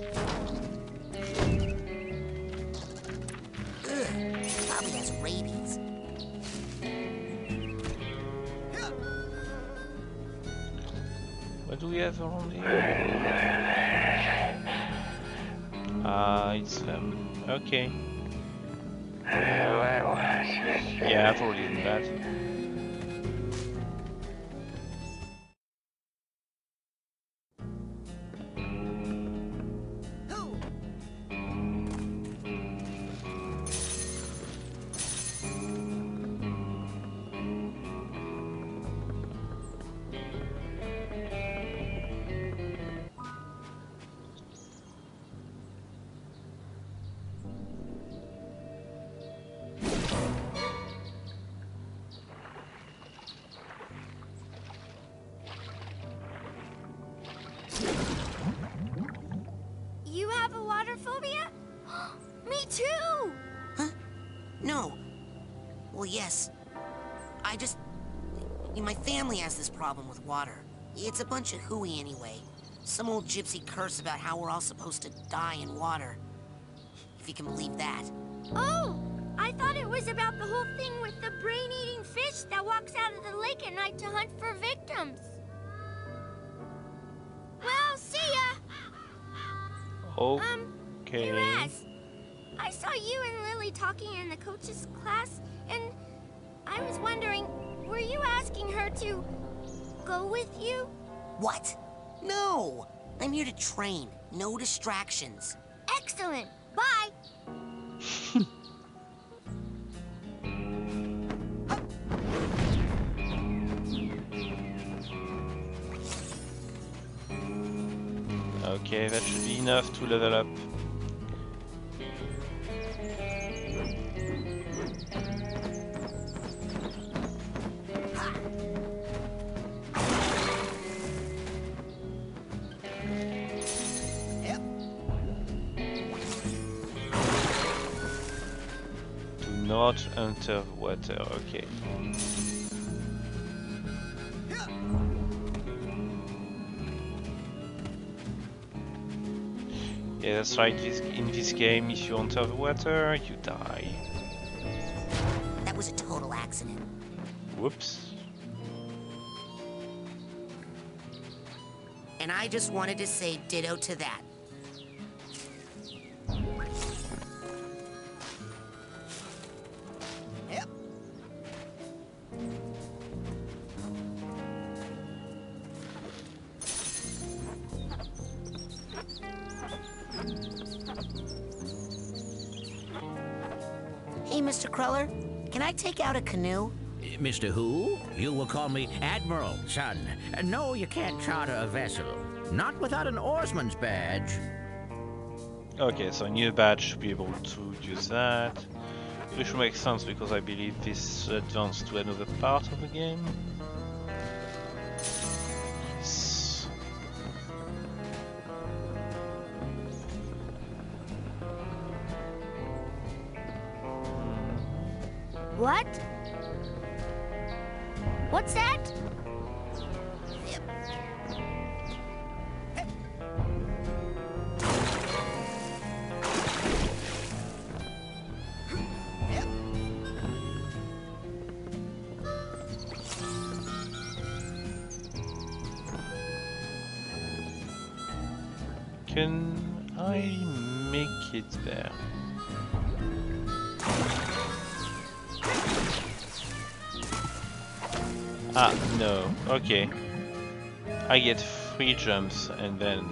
Probably has rabies. What do we have around here? It's okay. Yeah, I've already done that. You have a water phobia? Me too! Huh? No. Well, yes. My family has this problem with water. It's a bunch of hooey anyway. Some old gypsy curse about how we're all supposed to die in water. If you can believe that. Oh! I thought it was about the whole thing with the brain-eating fish that walks out of the lake at night to hunt for victims. Well, see ya! Okay. Hey, Raz. I saw you and Lily talking in the coach's class, and I was wondering, were you asking her to go with you? What? No! I'm here to train. No distractions. Excellent. Bye. Okay, that should be enough to level up. Do not enter water, okay. Yeah, that's right, in this game, if you enter the water, you die. That was a total accident. Whoops. And I just wanted to say ditto to that. Yep. Hey, Mr. Cruller, can I take out a canoe? Mr. Who? You will call me Admiral, son. No, you can't charter a vessel. Not without an oarsman's badge. Okay, so I need a badge to be able to use that. Which makes sense because I believe this advanced to another part of the game. Nice. What? What's that? Can I make it there? Ah, no. Okay. I get 3 jumps and then...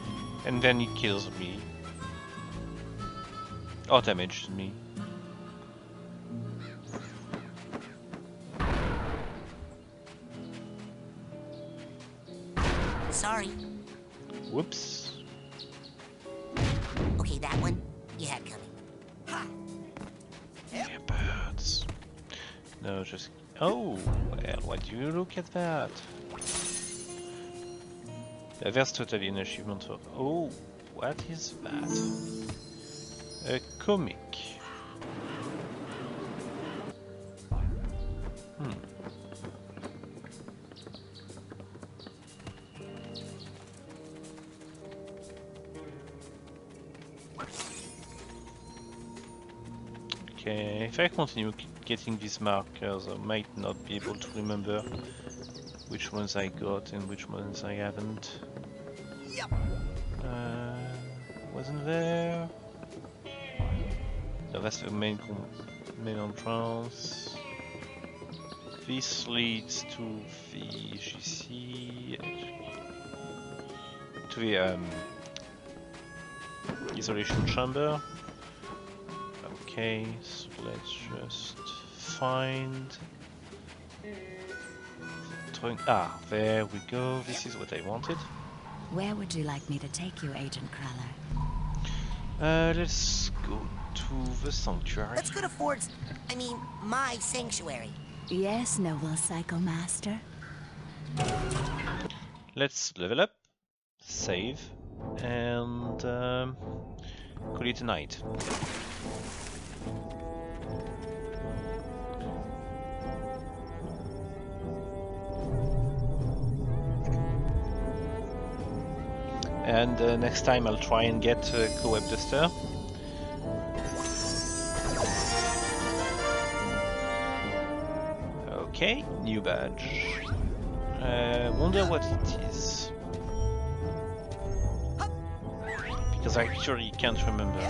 And then it kills me. Or damages me. Sorry. Whoops. Okay, that one you had coming. Ha! Yeah, birds. No, just... Oh, well, what do you look at that? Yeah, there's totally an achievement for... Oh, what is that? A comic. Okay, if I continue getting these markers, I might not be able to remember which ones I got and which ones I haven't. Yep. Wasn't there? No, that's the main entrance. This leads to the GC, to the isolation chamber. Okay, so let's just find. Ah, there we go. This is what I wanted. Where would you like me to take you, Agent Crawler? Let's go to the sanctuary. Let's go to Ford's, my sanctuary. Yes, noble Psycho Master. Let's level up, save, and call it a night. And next time I'll try and get a co-web duster. Okay, new badge. Wonder what it is. Because I actually can't remember.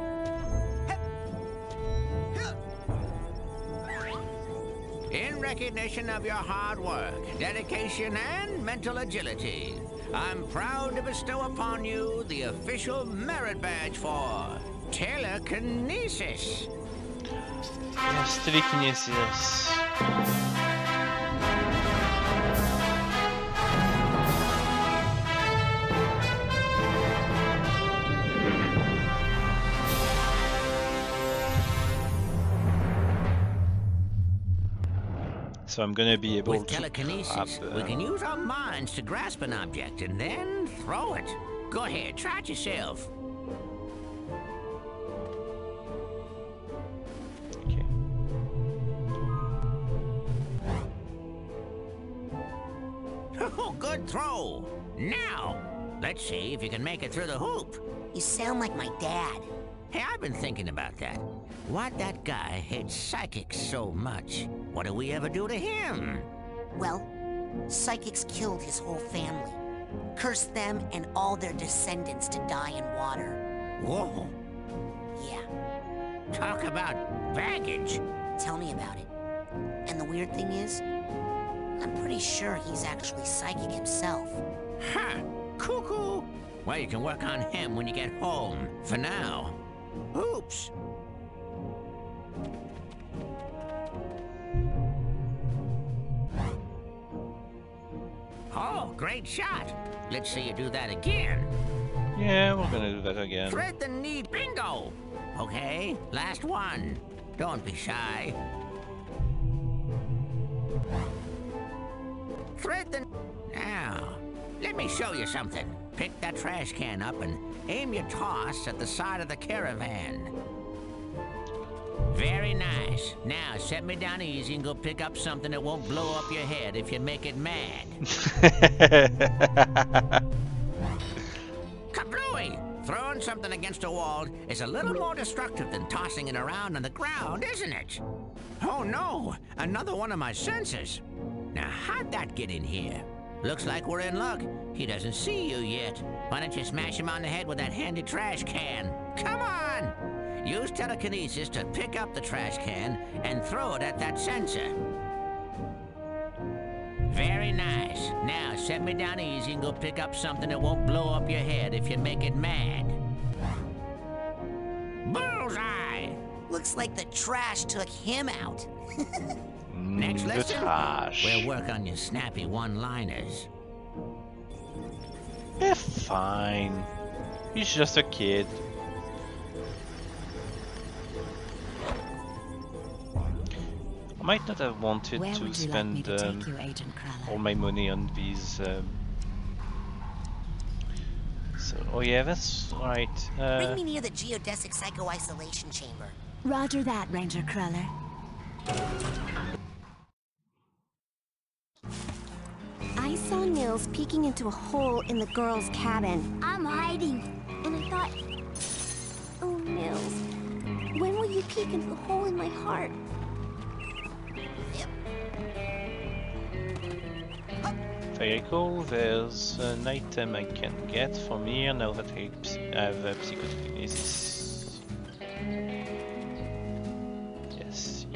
In recognition of your hard work, dedication, and mental agility, I'm proud to bestow upon you the official merit badge for telekinesis. Yes, telekinesis. So I'm gonna be able With to telekinesis, we can use our minds to grasp an object and then throw it. Go ahead, try it yourself. Okay. Oh, good throw. Now, let's see if you can make it through the hoop. You sound like my dad. Hey, I've been thinking about that. Why'd that guy hate psychics so much? What do we ever do to him? Well, psychics killed his whole family. Cursed them and all their descendants to die in water. Whoa. Yeah. Talk about baggage. Tell me about it. And the weird thing is, I'm pretty sure he's actually psychic himself. Ha! Cuckoo! Well, you can work on him when you get home. For now. Oops. Oh, great shot. Let's see you do that again. Yeah, we're gonna do that again. Thread the needle. Bingo! Okay, last one. Don't be shy. Thread the... Now, let me show you something. Pick that trash can up and aim your toss at the side of the caravan. Very nice. Now, set me down easy and go pick up something that won't blow up your head if you make it mad. Kablooey! Throwing something against a wall is a little more destructive than tossing it around on the ground, isn't it? Oh no! Another one of my sensors. Now, how'd that get in here? Looks like we're in luck. He doesn't see you yet. Why don't you smash him on the head with that handy trash can? Come on! Use telekinesis to pick up the trash can and throw it at that sensor. Very nice. Now, set me down easy and go pick up something that won't blow up your head if you make it mad. Bullseye! Looks like the trash took him out. Next The lesson, trash. we'll work on your snappy one-liners. Eh, fine. He's just a kid. I might not have wanted Where to would you like me spend to take you, Agent Cruller? all my money on these. So, oh yeah, that's right. Bring me near the geodesic psycho-isolation chamber. Roger that, Ranger Cruller. I saw Nils peeking into a hole in the girl's cabin. I'm hiding. And I thought, oh, Nils, when will you peek into the hole in my heart? Vehicle, there's an item I can get from here now that I have psychokinesis. Yes.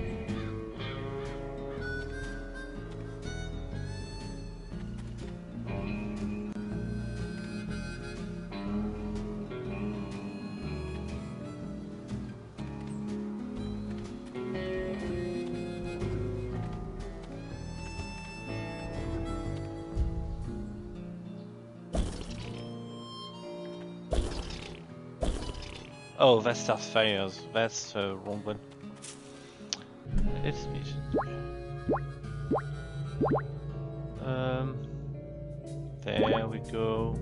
Oh, that starts fires. That's the wrong one. It's me. There we go.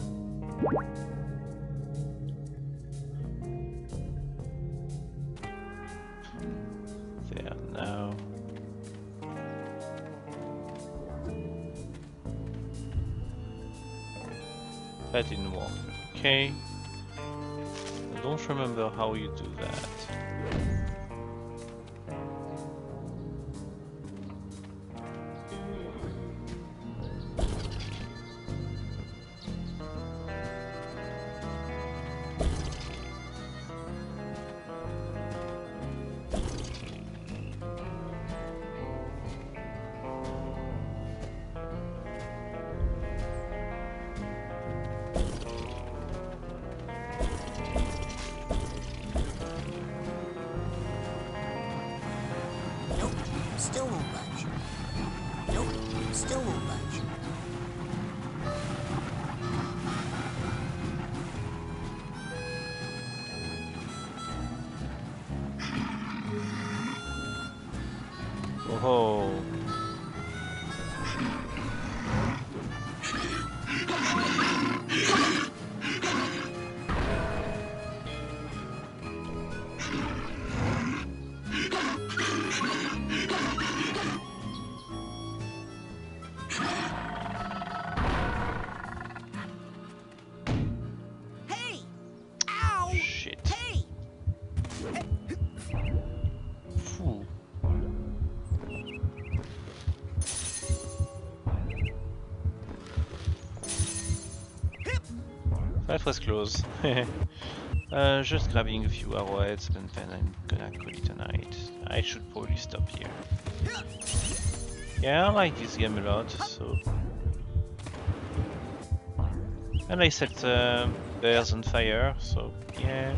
There now. That didn't work. Okay. I don't remember how you do that. Still won't budge. Nope, still won't budge. Oh. Hey! Ow! Shit. Hey! Phew. That was close. Just grabbing a few arrowheads and then I'm gonna call it a night. I should probably stop here. Yeah, I like this game a lot, so... And I set bears on fire, so yeah.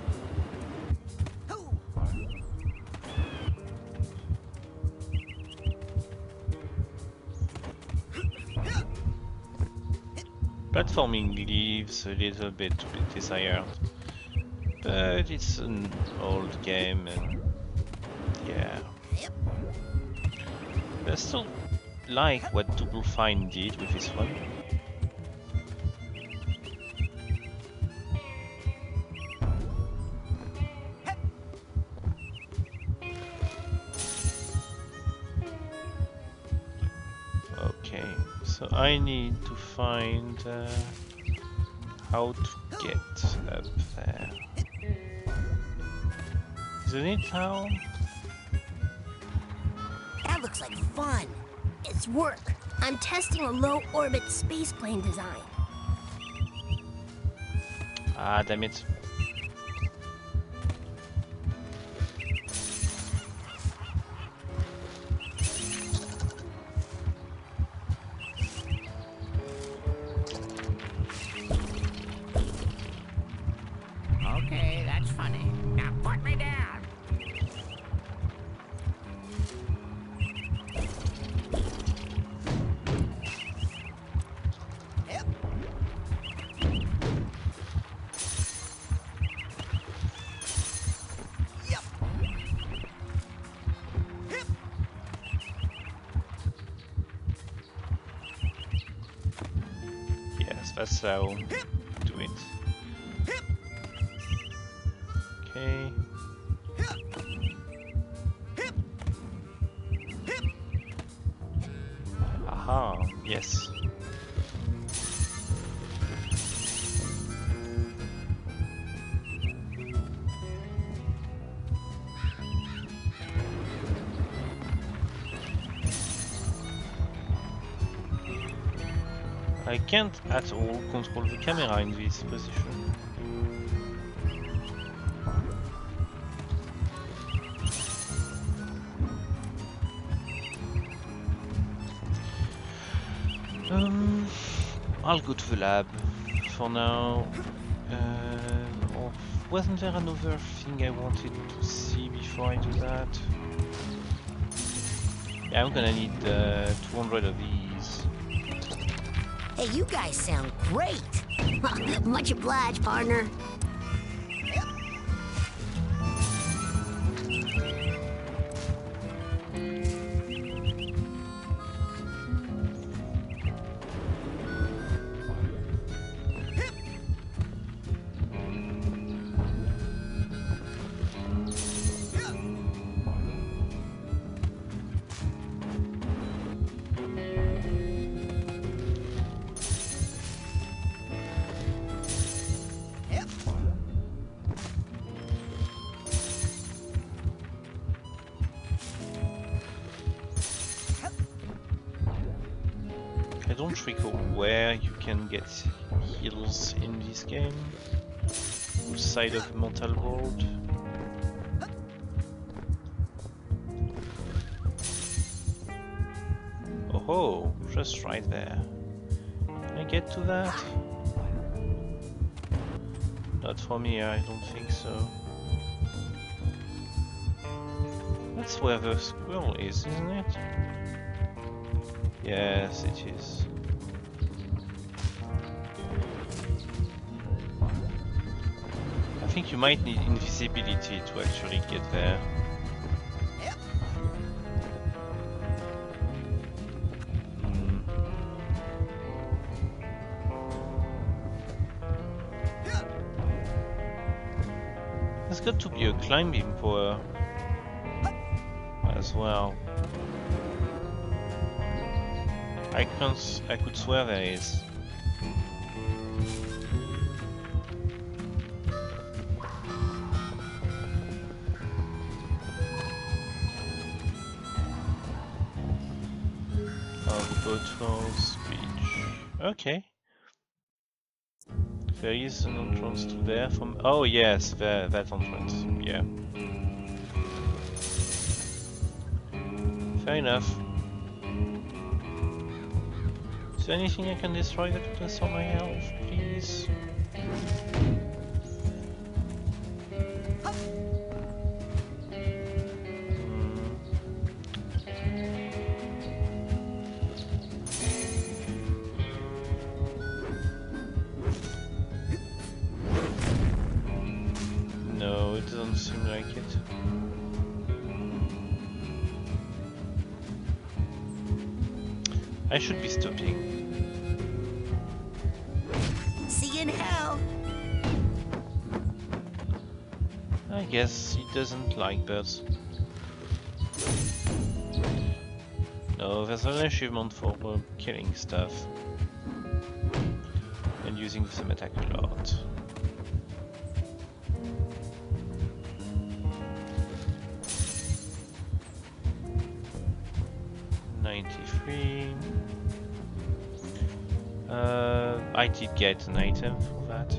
Platforming leaves a little bit to be desired, but it's an old game and yeah. I still like what Double Fine did with this one. Okay, so I need to find how to get up there. Isn't it how? That looks like fun. It's work. I'm testing a low-orbit spaceplane design. Ah, damn it. Okay, that's funny. Now put me down. That's how we do it. Okay. Aha, yes. I can't at all control the camera in this position. I'll go to the lab for now. Oh, wasn't there another thing I wanted to see before I do that? Yeah, I'm gonna need 200 of these. Hey, you guys sound great. Much obliged, partner. I don't recall where you can get heals in this game. Which side of the mental world? Oh, just right there. Can I get to that? Not from here, I don't think so. That's where the squirrel is, isn't it? Yes, it is. I think you might need invisibility to actually get there. There's got to be a climbing power as well. I could swear there is. Of Botwell's Beach. Okay. There is an entrance to there from. Oh yes, that entrance. Yeah. Fair enough. Is there anything I can destroy that would restore my health, please? No, it doesn't seem like it. I should be stopping. See you in hell. I guess he doesn't like birds. No, there's an achievement for killing stuff and using the same attack a lot. I did get an item for that.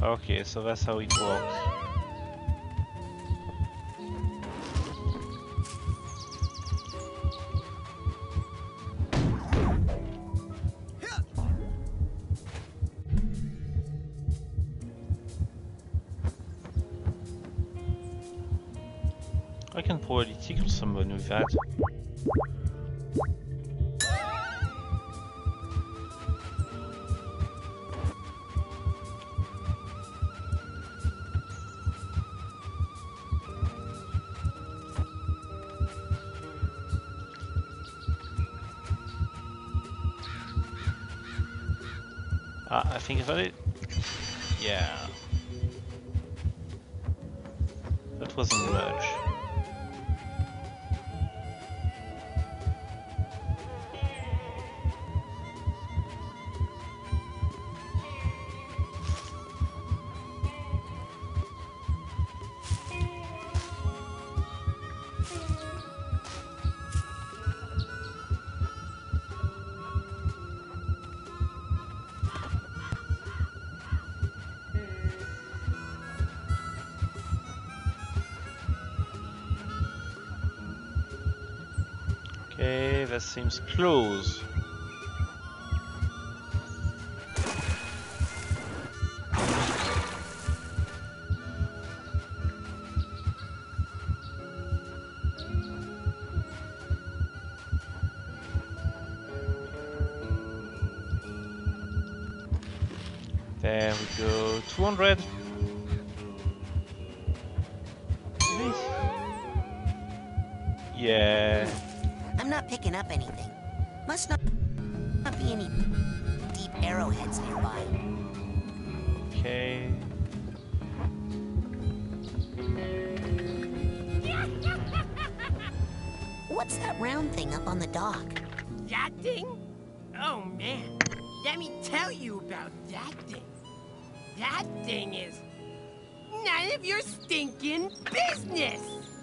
Okay, so that's how it works. I can probably tickle someone with that. I think about it. Yeah. That wasn't much. Okay, that seems close. There we go, 200. Nice. Yeah. I'm not picking up anything. Must not be any deep arrowheads nearby. Okay. What's that round thing up on the dock? That thing? Oh man, let me tell you about that thing. That thing is none of your stinking business.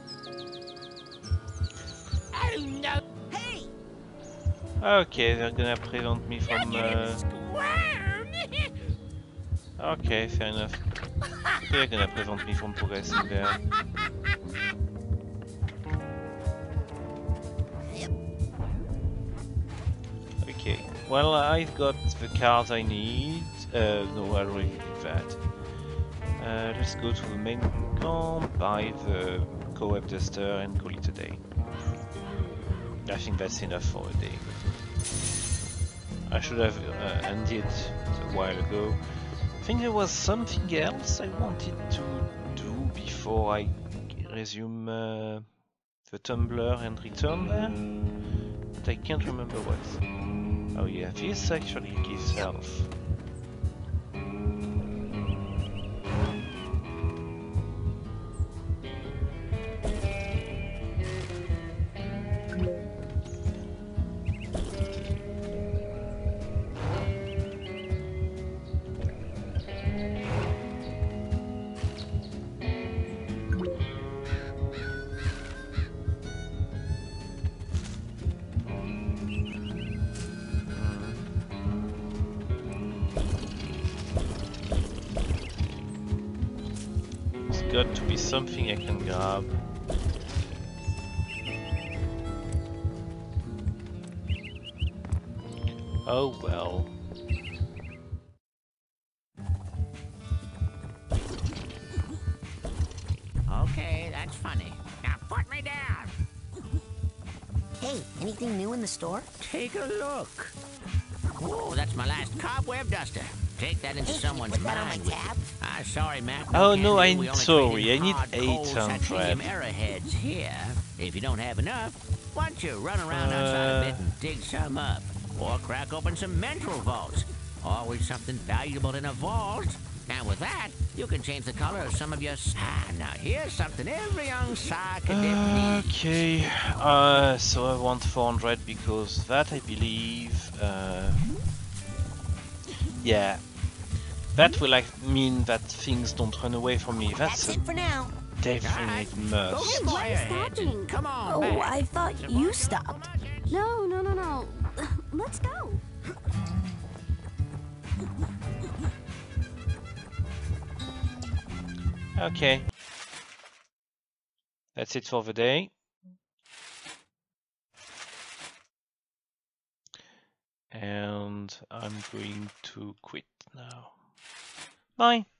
Oh no. Hey! Okay, they're gonna prevent me from. Squirm! Okay, fair enough. They're gonna prevent me from progressing there. Okay, well, I've got the cards I need. No, I already did that. Let's go to the main camp, buy the co-op duster, and call it a day. I think that's enough for a day. I should have ended a while ago. I think there was something else I wanted to do before I resume the Tumblr and return there, but I can't remember what. Oh yeah, this actually gives health. Got to be something I can grab. Oh well. Okay, that's funny. Now put me down. Hey, anything new in the store? Take a look. Oh, that's my last cobweb duster. Take that into someone's put that on mind my with tab? you. Sorry, Mac. Oh no, can do. We I'm only sorry. trade I in need hard, cold 800. titanium arrowheads here. If you don't have enough, why don't you run around outside a bit and dig some up? Or crack open some mental vaults. Always something valuable in a vault. And with that, you can change the color of some of your... now here's something every young psychedelic needs. Okay, so I want 400 because that I believe, yeah, that will mean that things don't run away from me. That's it for now. Definite must. What is happening? Come on, Oh, back. I thought you stopped. No. Let's go. Okay. That's it for the day. And I'm going to quit now. Bye.